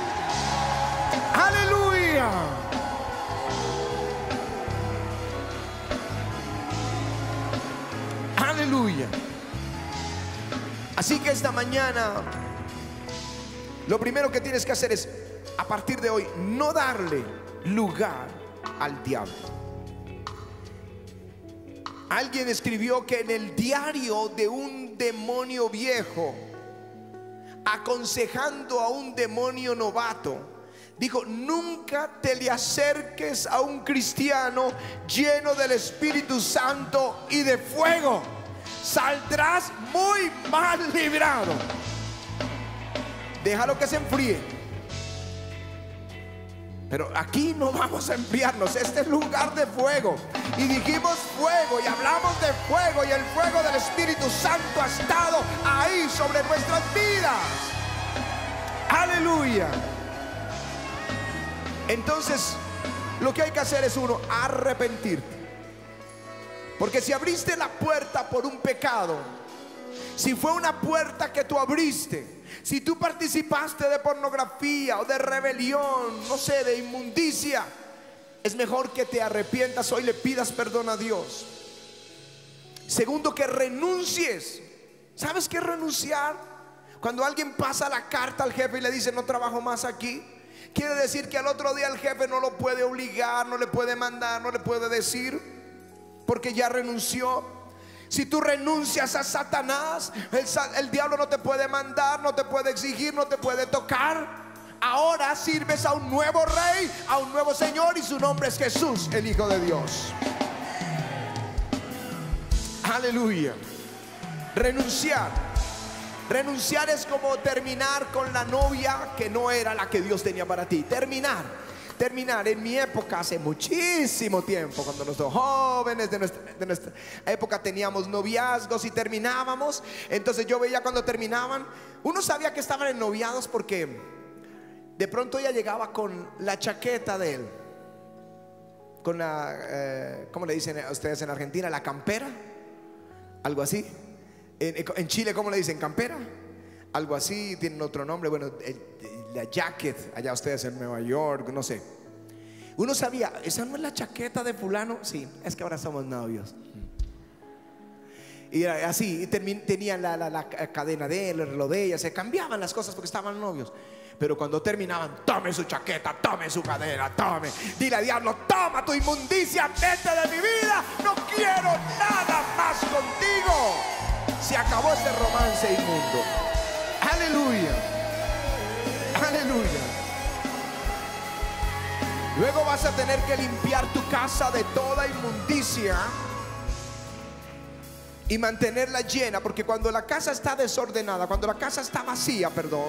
Aleluya. Aleluya. Así que esta mañana lo primero que tienes que hacer es, a partir de hoy, no darle lugar al diablo. Alguien escribió que en el diario de un demonio viejo, aconsejando a un demonio novato, dijo: nunca te le acerques a un cristiano lleno del Espíritu Santo y de fuego. Saldrás muy mal librado. Déjalo que se enfríe. Pero aquí no vamos a enfriarnos. Este es lugar de fuego. Y dijimos fuego y hablamos de fuego, y el fuego del Espíritu Santo ha estado ahí sobre nuestras vidas. Aleluya. Entonces, lo que hay que hacer es, uno, arrepentirte. Porque si abriste la puerta por un pecado, si fue una puerta que tú abriste, si tú participaste de pornografía o de rebelión, no sé, de inmundicia, es mejor que te arrepientas hoy, le pidas perdón a Dios. Segundo, que renuncies. ¿Sabes qué es renunciar? Cuando alguien pasa la carta al jefe y le dice: no trabajo más aquí, quiere decir que al otro día el jefe no lo puede obligar, no le puede mandar, no le puede decir, porque ya renunció. Si tú renuncias a Satanás, el, el diablo no te puede mandar, no te puede exigir, no te puede tocar. Ahora sirves a un nuevo rey, a un nuevo Señor, y su nombre es Jesús, el Hijo de Dios. Aleluya. Renunciar. Renunciar es como terminar con la novia que no era la que Dios tenía para ti. Terminar. Terminar. En mi época, hace muchísimo tiempo, cuando nosotros jóvenes de nuestra, de nuestra época teníamos noviazgos y terminábamos. Entonces yo veía cuando terminaban, uno sabía que estaban en noviados porque de pronto ella llegaba con la chaqueta de él, con la, eh, ¿cómo le dicen a ustedes en Argentina? La campera, algo así. En, en Chile, ¿cómo le dicen? ¿Campera? Algo así, tienen otro nombre. Bueno, el, la jacket, allá ustedes en Nueva York, no sé. Uno sabía, ¿esa no es la chaqueta de fulano? Sí, es que ahora somos novios. Y era así, y tenían la, la, la cadena de él, el reloj de ella, se cambiaban las cosas porque estaban novios. Pero cuando terminaban: tome su chaqueta, tome su cadena, tome. Dile al diablo: toma tu inmundicia, vete de mi vida, no quiero nada más contigo. Se acabó ese romance inmundo. Aleluya. Aleluya. Luego vas a tener que limpiar tu casa de toda inmundicia y mantenerla llena, porque cuando la casa está desordenada, cuando la casa está vacía, perdón,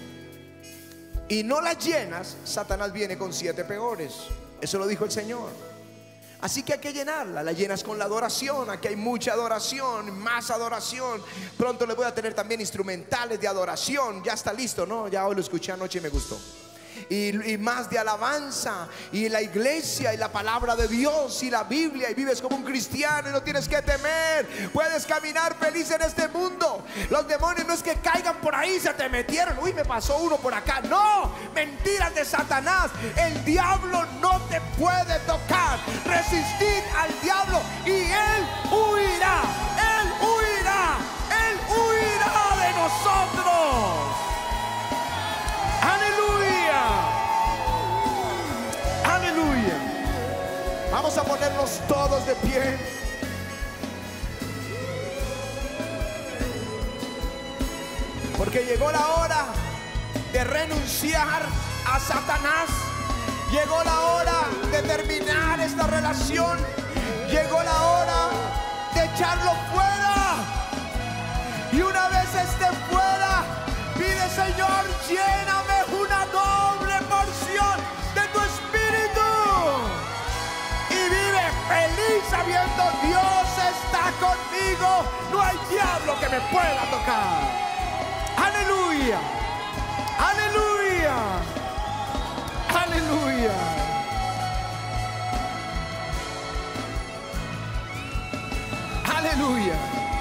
y no la llenas, Satanás viene con siete peores. Eso lo dijo el Señor. Así que hay que llenarla. La llenas con la adoración. Aquí hay mucha adoración, más adoración. Pronto les voy a tener también instrumentales de adoración. Ya está listo, ¿no? Ya hoy lo escuché anoche y me gustó. Y, y más de alabanza, y la iglesia y la palabra de Dios y la Biblia, y vives como un cristiano y no tienes que temer. Puedes caminar feliz en este mundo. Los demonios no es que caigan por ahí, se te metieron, uy, me pasó uno por acá. No, mentiras de Satanás. El diablo no te puede tocar. Resistid al diablo y él huirá. Él huirá. Él huirá de nosotros. Aleluya. Aleluya. Vamos a ponernos todos de pie. Porque llegó la hora de renunciar a Satanás. Llegó la hora de terminar esta relación. Llegó la hora de echarlo fuera. Y una vez esté fuera, pide: Señor, lléname una doble porción de tu Espíritu. Y digo, no hay diablo que me pueda tocar. Aleluya. Aleluya. Aleluya. Aleluya.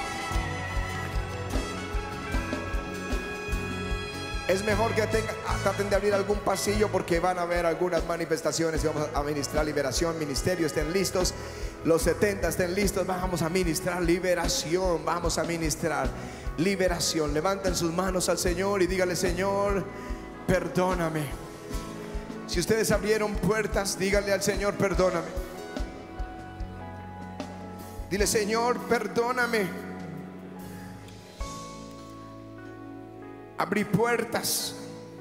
Es mejor que tenga, traten de abrir algún pasillo porque van a haber algunas manifestaciones y vamos a ministrar liberación. Ministerio, estén listos. Los setenta estén listos. Vamos a ministrar liberación. Vamos a ministrar liberación. Levanten sus manos al Señor y díganle: Señor, perdóname. Si ustedes abrieron puertas, díganle al Señor: perdóname. Dile: Señor, perdóname. Abrí puertas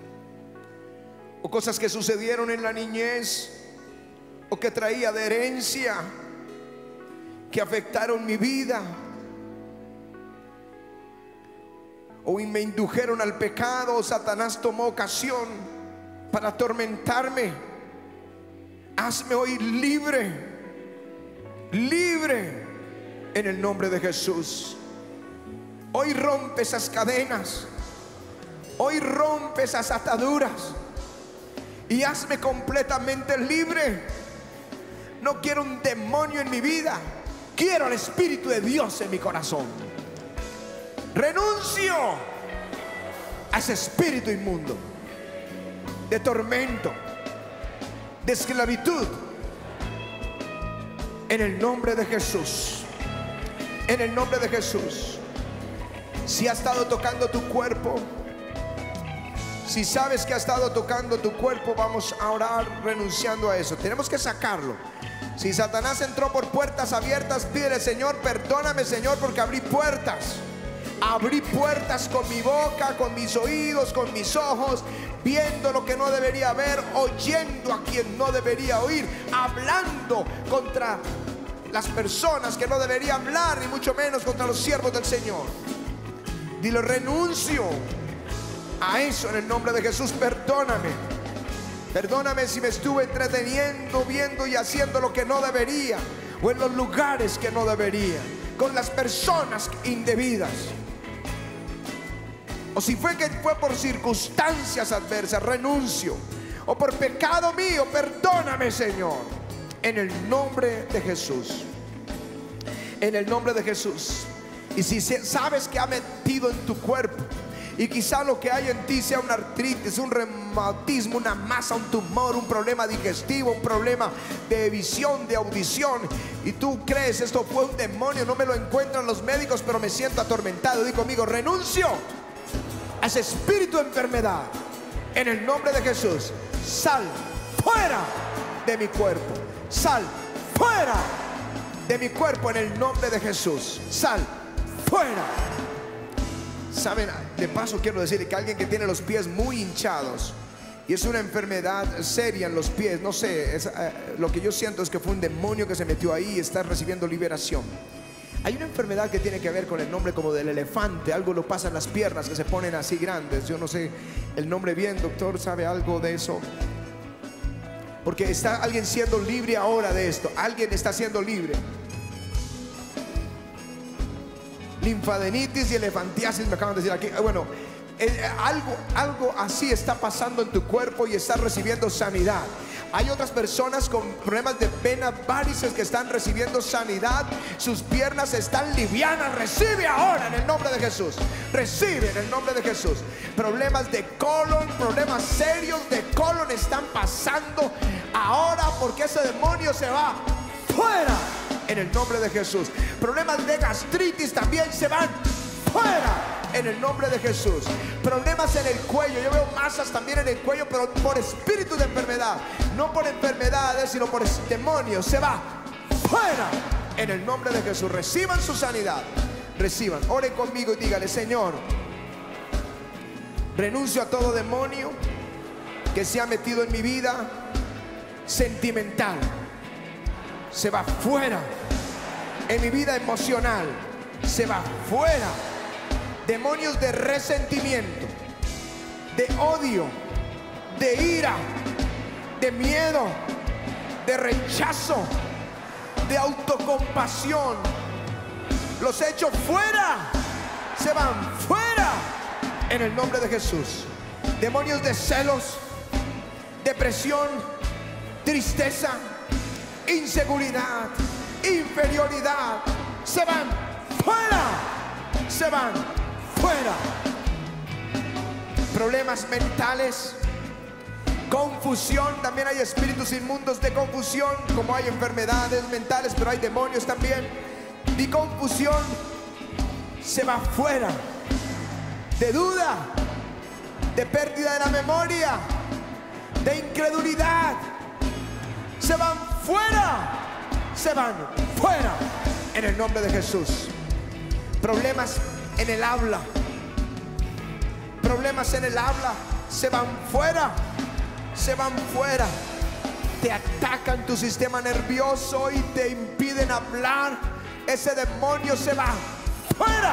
o cosas que sucedieron en la niñez o que traía de herencia, que afectaron mi vida o me indujeron al pecado, o Satanás tomó ocasión para atormentarme. Hazme hoy libre, libre en el nombre de Jesús. Hoy rompe esas cadenas. Hoy rompe esas ataduras y hazme completamente libre. No quiero un demonio en mi vida, quiero al Espíritu de Dios en mi corazón. Renuncio a ese espíritu inmundo de tormento, de esclavitud, en el nombre de Jesús. En el nombre de Jesús. Si ha estado tocando tu cuerpo, si sabes que ha estado tocando tu cuerpo, vamos a orar renunciando a eso. Tenemos que sacarlo. Si Satanás entró por puertas abiertas, pídele: Señor, perdóname, Señor, porque abrí puertas. Abrí puertas con mi boca, con mis oídos, con mis ojos, viendo lo que no debería ver, oyendo a quien no debería oír, hablando contra las personas que no debería hablar, ni mucho menos contra los siervos del Señor. Dile: renuncio a eso en el nombre de Jesús. Perdóname. Perdóname si me estuve entreteniendo, viendo y haciendo lo que no debería, o en los lugares que no debería, con las personas indebidas, o si fue que fue por circunstancias adversas. Renuncio. O por pecado mío, perdóname, Señor, en el nombre de Jesús. En el nombre de Jesús. Y si sabes que ha metido en tu cuerpo, y quizá lo que hay en ti sea una artritis, un reumatismo, una masa, un tumor, un problema digestivo, un problema de visión, de audición, y tú crees: esto fue un demonio, no me lo encuentran los médicos, pero me siento atormentado. Di conmigo: renuncio a ese espíritu de enfermedad en el nombre de Jesús. Sal fuera de mi cuerpo. Sal fuera de mi cuerpo en el nombre de Jesús. Sal fuera. Saben, de paso quiero decir que alguien que tiene los pies muy hinchados y es una enfermedad seria en los pies, no sé, es, eh, lo que yo siento es que fue un demonio que se metió ahí y está recibiendo liberación. Hay una enfermedad que tiene que ver con el nombre como del elefante. Algo lo pasa en las piernas que se ponen así grandes. Yo no sé el nombre bien, doctor, ¿sabe algo de eso? Porque está alguien siendo libre ahora de esto. Alguien está siendo libre. Linfadenitis y elefantiasis me acaban de decir aquí. Bueno, eh, algo, algo así está pasando en tu cuerpo y estás recibiendo sanidad. Hay otras personas con problemas de venas varices que están recibiendo sanidad. Sus piernas están livianas. Recibe ahora en el nombre de Jesús. Recibe en el nombre de Jesús. Problemas de colon, problemas serios de colon están pasando ahora, porque ese demonio se va fuera en el nombre de Jesús. Problemas de gastritis también se van fuera en el nombre de Jesús. Problemas en el cuello, yo veo masas también en el cuello, pero por espíritu de enfermedad, no por enfermedades, sino por demonios. Se va fuera en el nombre de Jesús. Reciban su sanidad. Reciban. Oren conmigo y díganle: Señor, renuncio a todo demonio que se ha metido en mi vida sentimental. Se va fuera. En mi vida emocional se va fuera. Demonios de resentimiento, de odio, de ira, de miedo, de rechazo, de autocompasión, Los echo fuera. Se van fuera en el nombre de Jesús. Demonios de celos, depresión, tristeza, inseguridad, inferioridad, se van fuera. Se van fuera. Problemas mentales, confusión. También hay espíritus inmundos de confusión, como hay enfermedades mentales, pero hay demonios también. Y confusión se va fuera. De duda, de pérdida de la memoria, de incredulidad, se van fuera. Se van fuera en el nombre de Jesús. Problemas en el habla, problemas en el habla, se van fuera. Se van fuera. Te atacan tu sistema nervioso y te impiden hablar. Ese demonio se va fuera.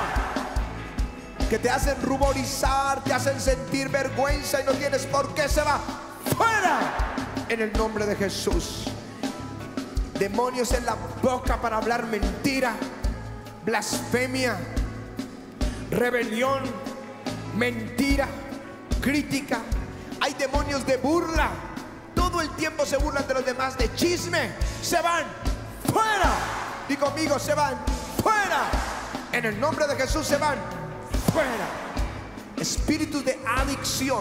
Que te hacen ruborizar, te hacen sentir vergüenza y no tienes por qué, se va fuera en el nombre de Jesús. Demonios en la boca para hablar mentira, blasfemia, rebelión, mentira, crítica. Hay demonios de burla. Todo el tiempo se burlan de los demás, de chisme. Se van fuera. Di conmigo, se van fuera. En el nombre de Jesús se van fuera. Espíritus de adicción.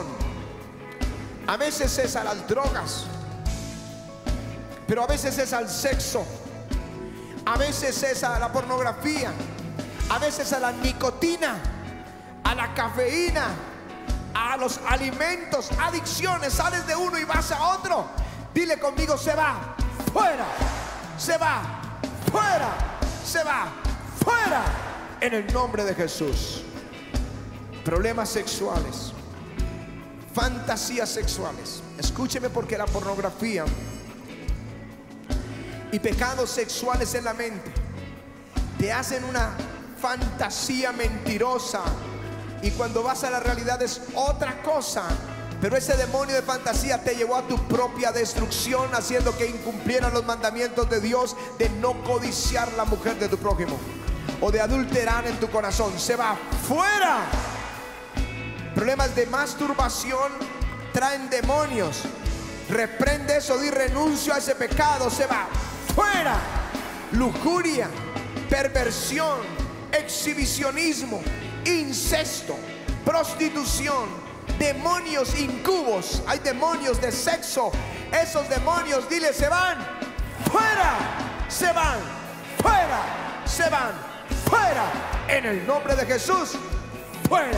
A veces es a las drogas, pero a veces es al sexo, a veces es a la pornografía, a veces a la nicotina, a la cafeína, a los alimentos. Adicciones, sales de uno y vas a otro. Dile conmigo, se va fuera. Se va fuera. Se va fuera en el nombre de Jesús. Problemas sexuales, fantasías sexuales. Escúcheme, porque la pornografía y pecados sexuales en la mente te hacen una fantasía mentirosa, y cuando vas a la realidad es otra cosa. Pero ese demonio de fantasía te llevó a tu propia destrucción, haciendo que incumplieran los mandamientos de Dios de no codiciar la mujer de tu prójimo o de adulterar en tu corazón. Se va fuera. Problemas de masturbación traen demonios. Reprende eso, di renuncio a ese pecado. Se va fuera. Lujuria, perversión, exhibicionismo, incesto, prostitución, demonios incubos. Hay demonios de sexo. Esos demonios, dile, se van fuera. Se van fuera. Se van fuera. En el nombre de Jesús, fuera.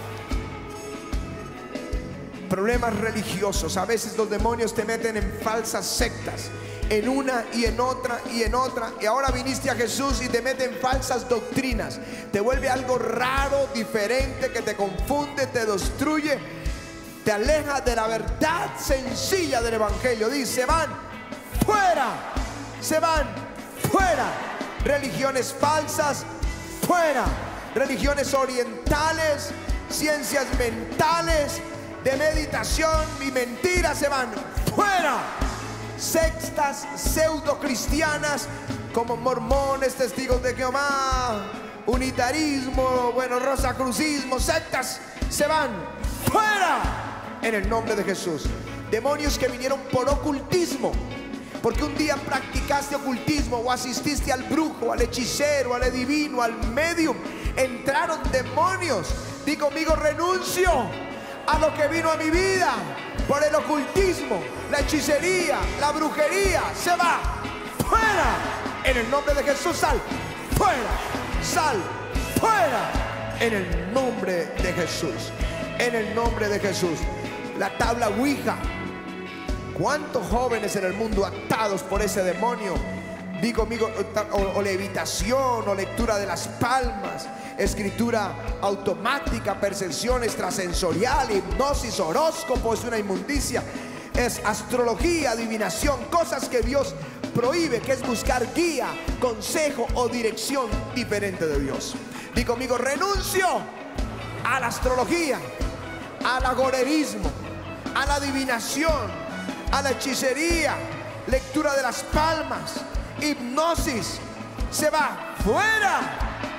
Problemas religiosos. A veces los demonios te meten en falsas sectas, en una y en otra y en otra. Y ahora viniste a Jesús y te meten falsas doctrinas. Te vuelve algo raro, diferente, que te confunde, te destruye, te aleja de la verdad sencilla del Evangelio. Dice, van fuera. Se van fuera. Religiones falsas, fuera. Religiones orientales, ciencias mentales, de meditación y mentiras, se van fuera. Sectas pseudo cristianas como mormones, testigos de Jehová, unitarismo, bueno, rosacrucismo, sectas, se van fuera en el nombre de Jesús. Demonios que vinieron por ocultismo, porque un día practicaste ocultismo o asististe al brujo, al hechicero, al adivino, al medium. Entraron demonios. Di conmigo, renuncio a lo que vino a mi vida por el ocultismo, la hechicería, la brujería. Se va fuera en el nombre de Jesús. Sal fuera. Sal fuera en el nombre de Jesús. En el nombre de Jesús. La tabla Ouija. ¿Cuántos jóvenes en el mundo atados por ese demonio? Digo, amigo, o, o levitación, o lectura de las palmas, escritura automática, percepción extrasensorial, hipnosis, horóscopo, es una inmundicia. Es astrología, adivinación, cosas que Dios prohíbe, que es buscar guía, consejo o dirección diferente de Dios. Digo, amigo, renuncio a la astrología, al agorerismo, a la adivinación, a la hechicería, lectura de las palmas, hipnosis. Se va fuera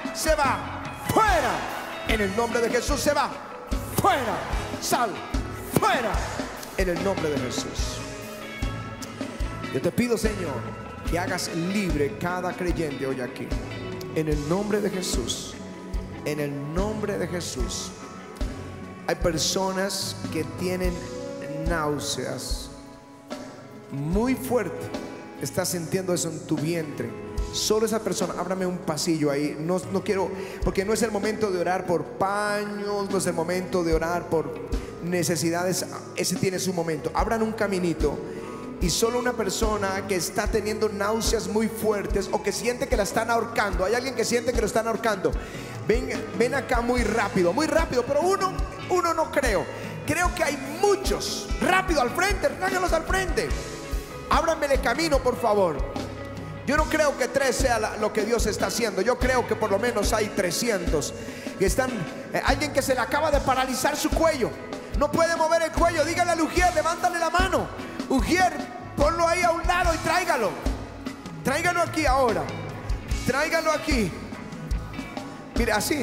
se va, fuera. En el nombre de Jesús se va, fuera. Sal, fuera. En el nombre de Jesús. Yo te pido, Señor, que hagas libre cada creyente hoy aquí. En el nombre de Jesús. En el nombre de Jesús. Hay personas que tienen náuseas muy fuerte. Estás sintiendo eso en tu vientre. Solo esa persona, ábrame un pasillo ahí. No, no quiero, porque no es el momento de orar por paños, no es el momento de orar por necesidades. Ese tiene su momento. Abran un caminito. Y solo una persona que está teniendo náuseas muy fuertes o que siente que la están ahorcando. Hay alguien que siente que lo están ahorcando. Ven, ven acá muy rápido, muy rápido. Pero uno, uno no creo. Creo que hay muchos. Rápido, al frente, tráiganlos al frente. Ábranmele camino, por favor. Yo no creo que tres sea la, lo que Dios está haciendo. Yo creo que por lo menos hay trescientos que están. Eh, alguien que se le acaba de paralizar su cuello. No puede mover el cuello. Dígale al Ujier, levántale la mano. Ujier, ponlo ahí a un lado y tráigalo. Tráigalo aquí ahora. Tráigalo aquí. Mira, así.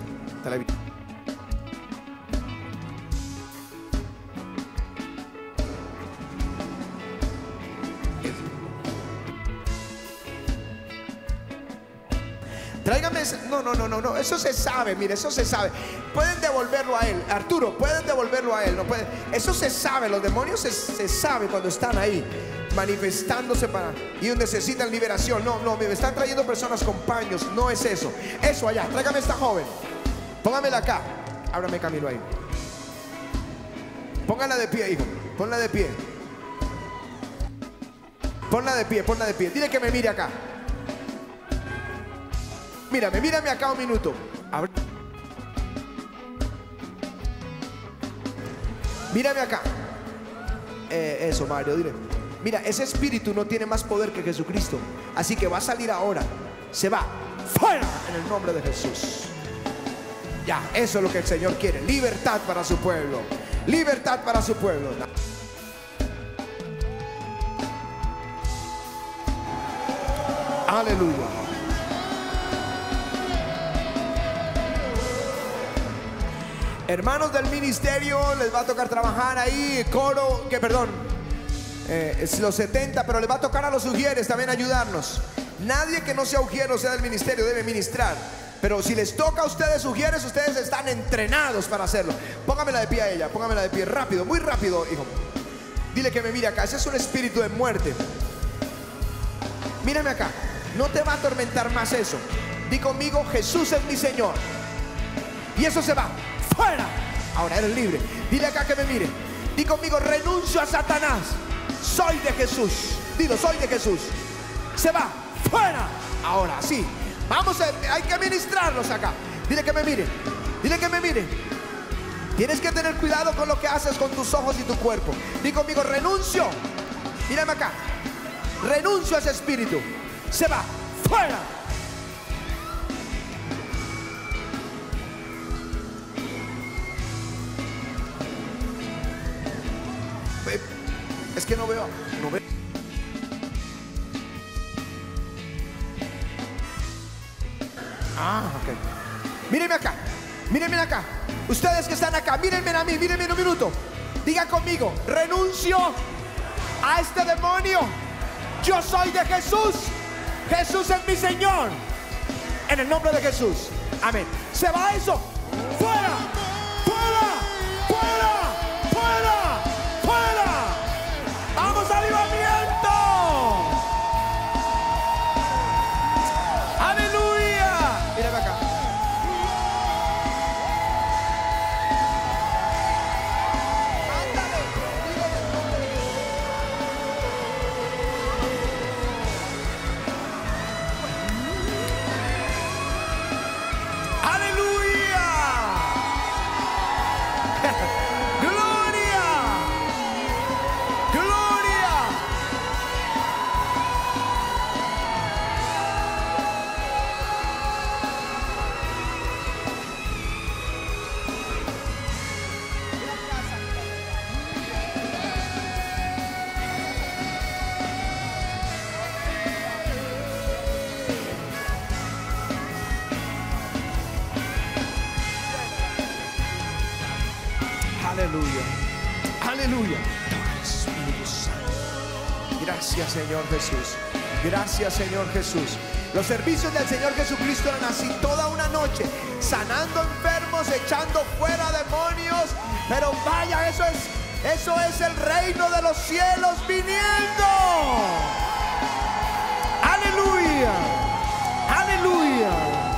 Tráigame ese. No, no, no, no, no. Eso se sabe, mire, eso se sabe. Pueden devolverlo a él, Arturo, pueden devolverlo a él. No pueden. Eso se sabe, los demonios se, se sabe cuando están ahí manifestándose para y necesitan liberación. No, no, me están trayendo personas con paños. No es eso. Eso allá, tráigame a esta joven. Póngamela acá. Ábrame camino ahí. Póngala de pie, hijo. Ponla de pie. Ponla de pie, ponla de pie. Dile que me mire acá. Mírame, mírame acá un minuto. Abre. Mírame acá. Eh, eso, Mario, dile. Mira, ese espíritu no tiene más poder que Jesucristo. Así que va a salir ahora. Se va. ¡Fuera! En el nombre de Jesús. Ya, eso es lo que el Señor quiere. Libertad para su pueblo. Libertad para su pueblo. Aleluya. Hermanos del ministerio, les va a tocar trabajar ahí, coro, que perdón, eh, es los setenta, pero les va a tocar a los ujieres también ayudarnos. Nadie que no sea ujier o sea del ministerio debe ministrar, pero si les toca a ustedes ujieres, ustedes están entrenados para hacerlo. Póngamela de pie a ella, póngamela de pie, rápido, muy rápido, hijo. Dile que me mire acá, ese es un espíritu de muerte. Mírame acá, no te va a atormentar más eso. Di conmigo, Jesús es mi Señor. Y eso se va. ¡Fuera! Ahora eres libre. Dile acá que me mire. Di conmigo, renuncio a Satanás. Soy de Jesús. Dilo, soy de Jesús. Se va. ¡Fuera! Ahora sí. Vamos a, hay que ministrarlos acá. Dile que me mire. Dile que me mire. Tienes que tener cuidado con lo que haces con tus ojos y tu cuerpo. Di conmigo, renuncio. Mírame acá. Renuncio a ese espíritu. Se va. ¡Fuera! Es que no veo, no veo. Ah, ok. Mírenme acá, mírenme acá. Ustedes que están acá, mírenme a mí, mírenme en un minuto. Digan conmigo, renuncio a este demonio. Yo soy de Jesús. Jesús es mi Señor. En el nombre de Jesús. Amén. Se va eso. Fuera, fuera, fuera, fuera, fuera. ¡Vamos, avivamiento! ¡Aleluya! Mírame acá. ¡Aleluya! Aleluya. Espíritu Santo. Gracias, Señor Jesús. Gracias, Señor Jesús. Los servicios del Señor Jesucristo eran así toda una noche, sanando enfermos, echando fuera demonios. Pero vaya, eso es, eso es el reino de los cielos viniendo. Aleluya. Aleluya.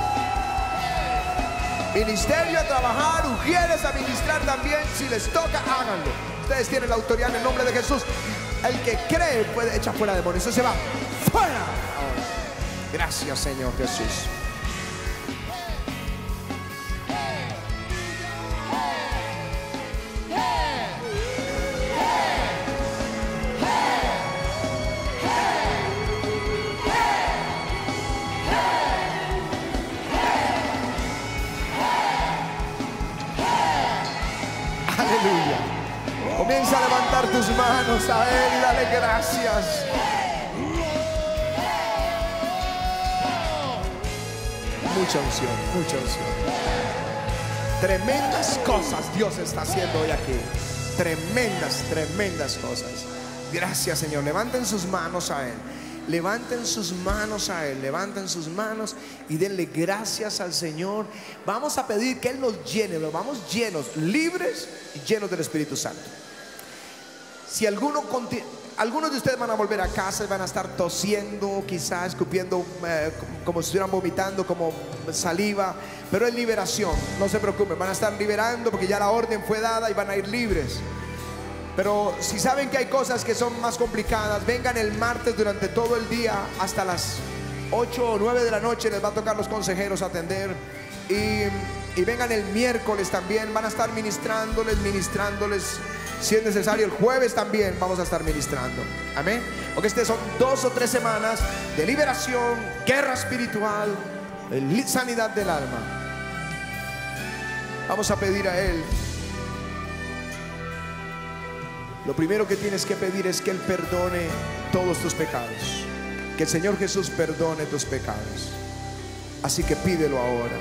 Ministerio a trabajar, ujieres a ministrar también. Si les toca, háganlo. Ustedes tienen la autoridad en el nombre de Jesús. El que cree puede echar fuera demonios. Eso se va fuera. Gracias, Señor Jesús. Aleluya. Comienza a levantar tus manos a Él y dale gracias. Mucha unción, mucha unción. Tremendas cosas Dios está haciendo hoy aquí. Tremendas, tremendas cosas. Gracias, Señor. Levanten sus manos a Él. Levanten sus manos a Él. Levanten sus manos y denle gracias al Señor. Vamos a pedir que Él nos llene. Nos vamos llenos, libres y llenos del Espíritu Santo. Si alguno algunos de ustedes van a volver a casa y van a estar tosiendo, quizás escupiendo eh, como si estuvieran vomitando, como saliva, pero es liberación, no se preocupen, van a estar liberando porque ya la orden fue dada y van a ir libres. Pero si saben que hay cosas que son más complicadas, vengan el martes durante todo el día hasta las ocho o nueve de la noche, les va a tocar los consejeros atender. Y, y vengan el miércoles también, van a estar ministrándoles, ministrándoles. Si es necesario, el jueves también vamos a estar ministrando. Amén. Porque estas son dos o tres semanas de liberación, guerra espiritual, sanidad del alma. Vamos a pedir a Él. Lo primero que tienes que pedir es que Él perdone todos tus pecados. Que el Señor Jesús perdone tus pecados. Así que pídelo ahora.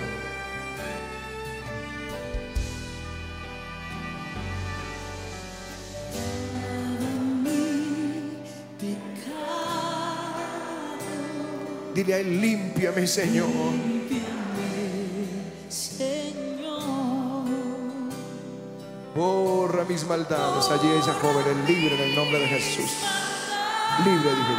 Dile a Él, límpiame, Señor. Borra mis maldades. Allí esa joven es libre en el nombre de Jesús. Libre, dije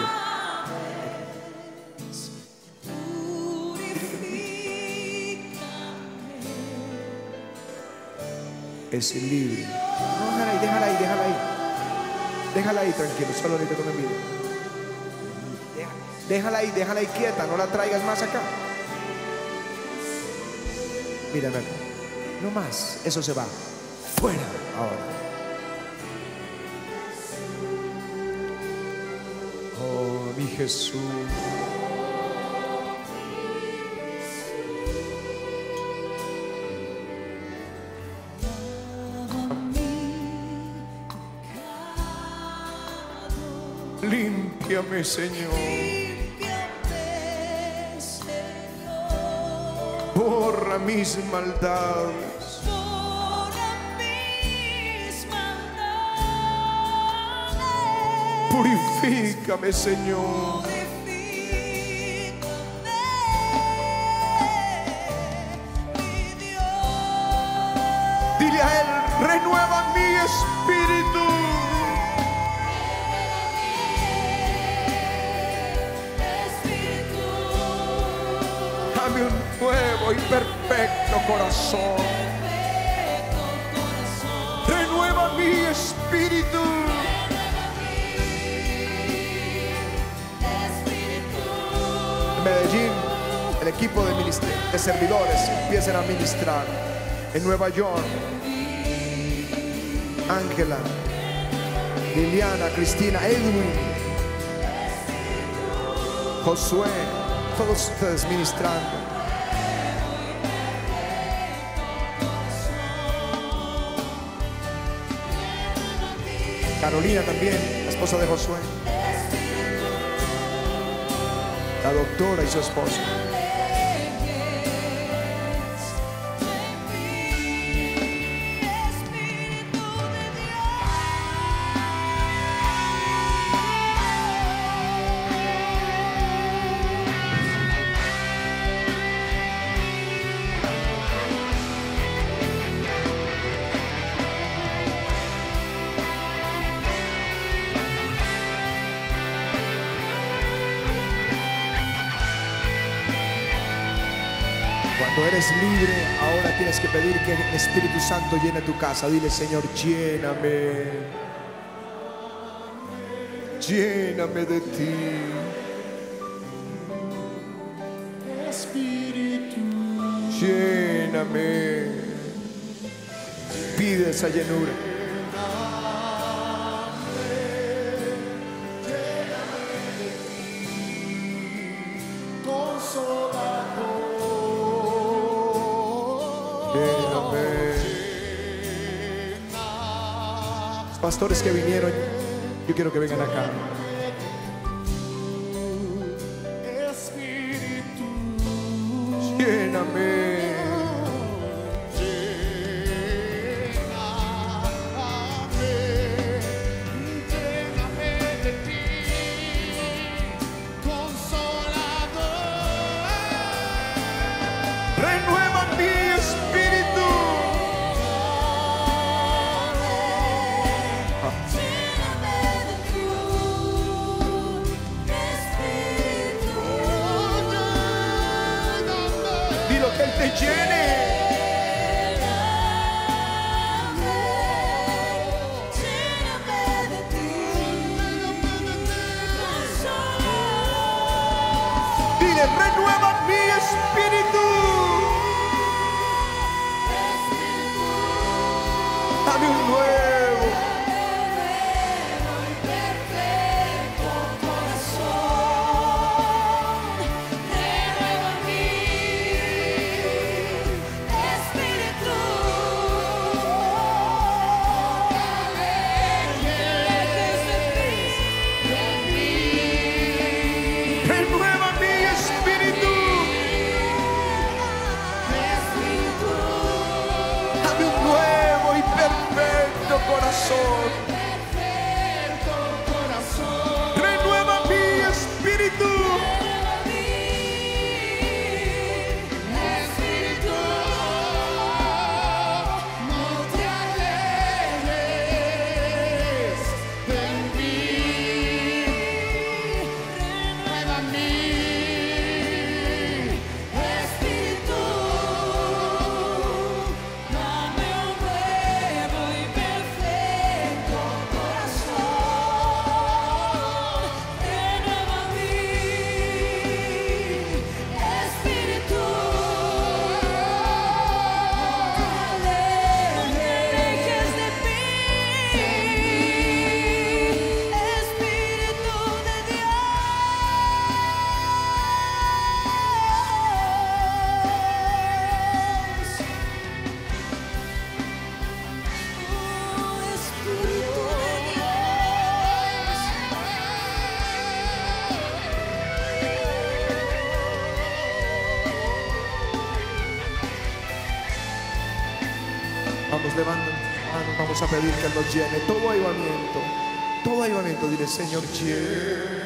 yo. Es libre. No, déjala ahí, déjala ahí, déjala ahí. Déjala ahí, tranquilo, solo ahorita con el video. Déjala ahí, déjala ahí quieta, no la traigas más acá. Mírame acá. No más, eso se va. Fuera ahora. Oh, mi Jesús. Límpiame, Señor. Borra mis maldades. Purifícame, Señor. Dile a Él, renueva mi espíritu. Dame un nuevo y perfecto corazón. Renueva mi espíritu. En Medellín, el equipo de, de servidores empiezan a ministrar. En Nueva York, Ángela, Liliana, Cristina, Edwin, Josué, todos ustedes ministrando. Carolina también, la esposa de Josué. La doctora y su esposo. Cuando eres libre, ahora tienes que pedir que el Espíritu Santo llene tu casa. Dile, Señor, lléname. Lléname de ti. Espíritu, Lléname. Pide esa llenura. Lléname. Los pastores que vinieron, yo quiero que vengan acá. Espíritu, Lléname. lléname de ti, consolador. Renueva mi espíritu. Lléname de tu espíritu. Dilo que Él te llene. Lléname de ti, consolador. Dile, renueva mi espíritu. Dame un nuevo. Perfecto corazón, renueva mi espíritu. Renueva mi espíritu. Dame un nuevo y perfecto corazón. Renueva mi espíritu. Espíritu, no te alejes de mí. Renueva mi espíritu. Dame un nuevo y perfecto corazón. Renueva mi espíritu. Alejes de mí, Espíritu de Dios. Oh, Espíritu de Vamos, levanta manos, vamos a pedir que Él nos llene. Todo avivamiento, todo avivamiento, dile, Señor, llena.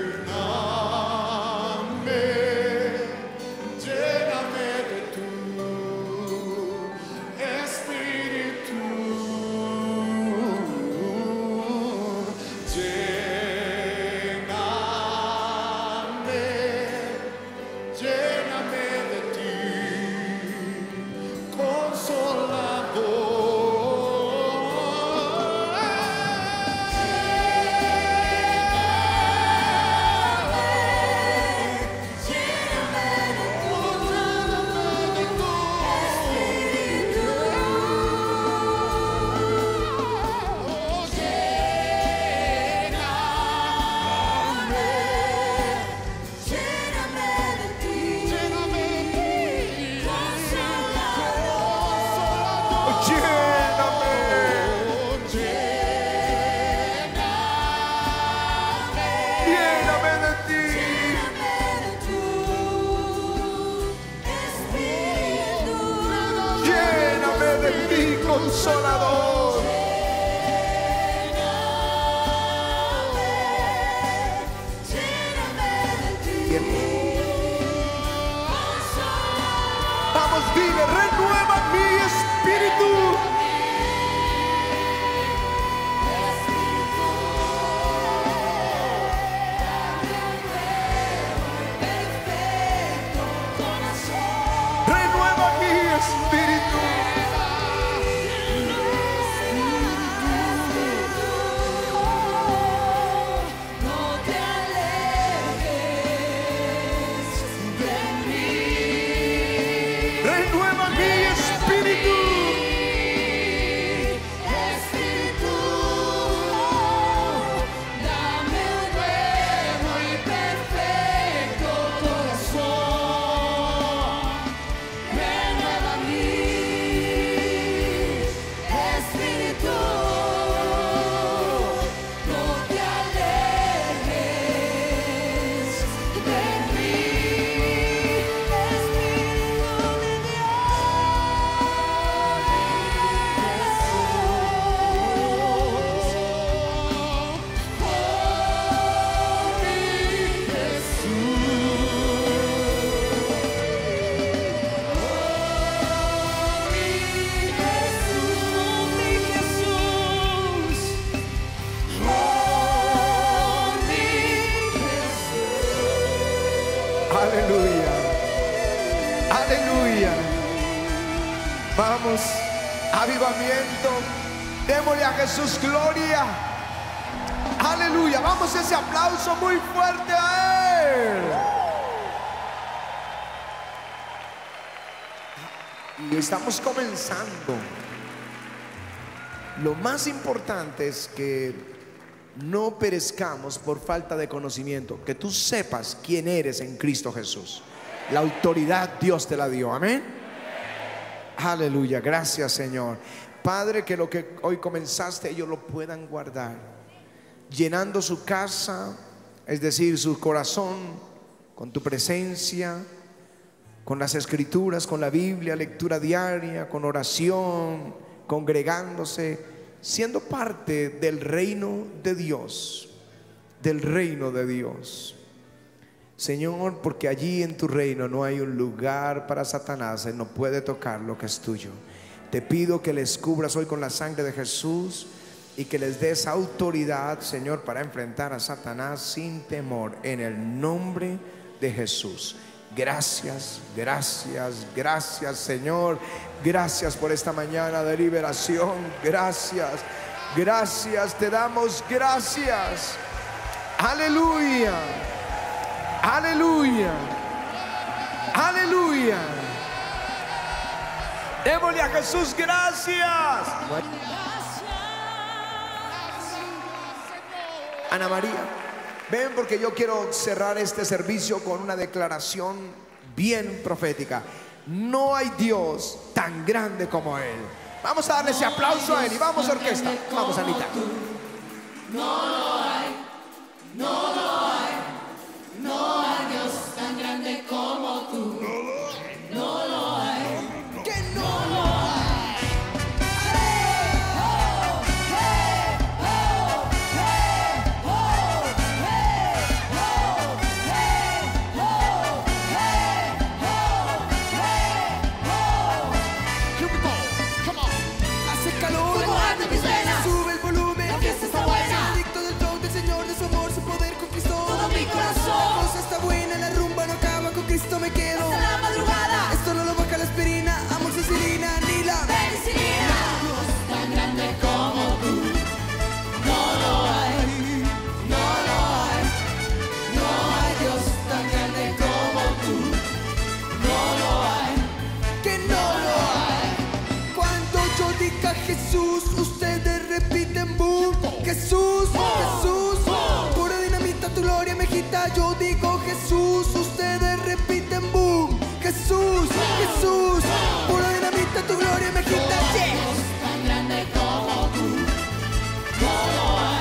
Lléname de tu espíritu. Lléname, lléname de ti, consolador. Lléname de ti. Lléname de ti, consolador. Vamos, dile, renueva mi espíritu. Renueva Aleluya. Aleluya. Vamos, avivamiento. Démosle a Jesús gloria. Aleluya. Vamos, ese aplauso muy fuerte a Él. Y estamos comenzando. Lo más importante es que no perezcamos por falta de conocimiento. Que tú sepas quién eres en Cristo Jesús. La autoridad Dios te la dio. Amén. Aleluya. Gracias, Señor. Padre, que lo que hoy comenzaste ellos lo puedan guardar, llenando su casa, es decir, su corazón, con tu presencia, con las escrituras, con la Biblia, lectura diaria, con oración, congregándose, siendo parte del reino de Dios, del reino de Dios. Señor, porque allí en tu reino no hay un lugar para Satanás, él no puede tocar lo que es tuyo. Te pido que les cubras hoy con la sangre de Jesús y que les des autoridad, Señor, para enfrentar a Satanás sin temor, en el nombre de Jesús. Gracias, gracias, gracias, Señor. Gracias por esta mañana de liberación. Gracias, gracias, te damos gracias. Aleluya, aleluya, aleluya. Démosle a Jesús gracias. Ana María, ven, porque yo quiero cerrar este servicio con una declaración bien profética. No hay Dios tan grande como Él. Vamos a darle ese aplauso a Él y vamos, orquesta. Vamos, Anita. No lo hay, no lo hay, no hay Dios tan grande como tú. No lo hay, que no lo hay. Hey, oh, hey, oh, hey, oh, hey, oh, hey, oh, hey, oh, hey, oh. Here we go, come on. Hace calor, Fuego arde en mis venas. sube el volumen. La fiesta está buena. Adicto del don del Señor, de su amor, su poder conquistó Todo mi corazón. La cosa está buena, la rumba no acaba, con Cristo me quedo. Hasta la madrugada. Esto no lo baja la aspirina, amor, Cecilina, ni la Penicilina. Dios tan grande como tú. No lo hay, no lo hay, no hay Dios tan grande como tú. No lo hay, que no lo hay. Cuando yo diga Jesús, ustedes repiten boom. Jesús, Jesús, pura dinamita, tu gloria me agita. Yo digo Jesús, ustedes repiten boom. Jesús, Jesús, pura dinamita, tu gloria me agita. Yeah. Dios tan grande como tú. No lo hay.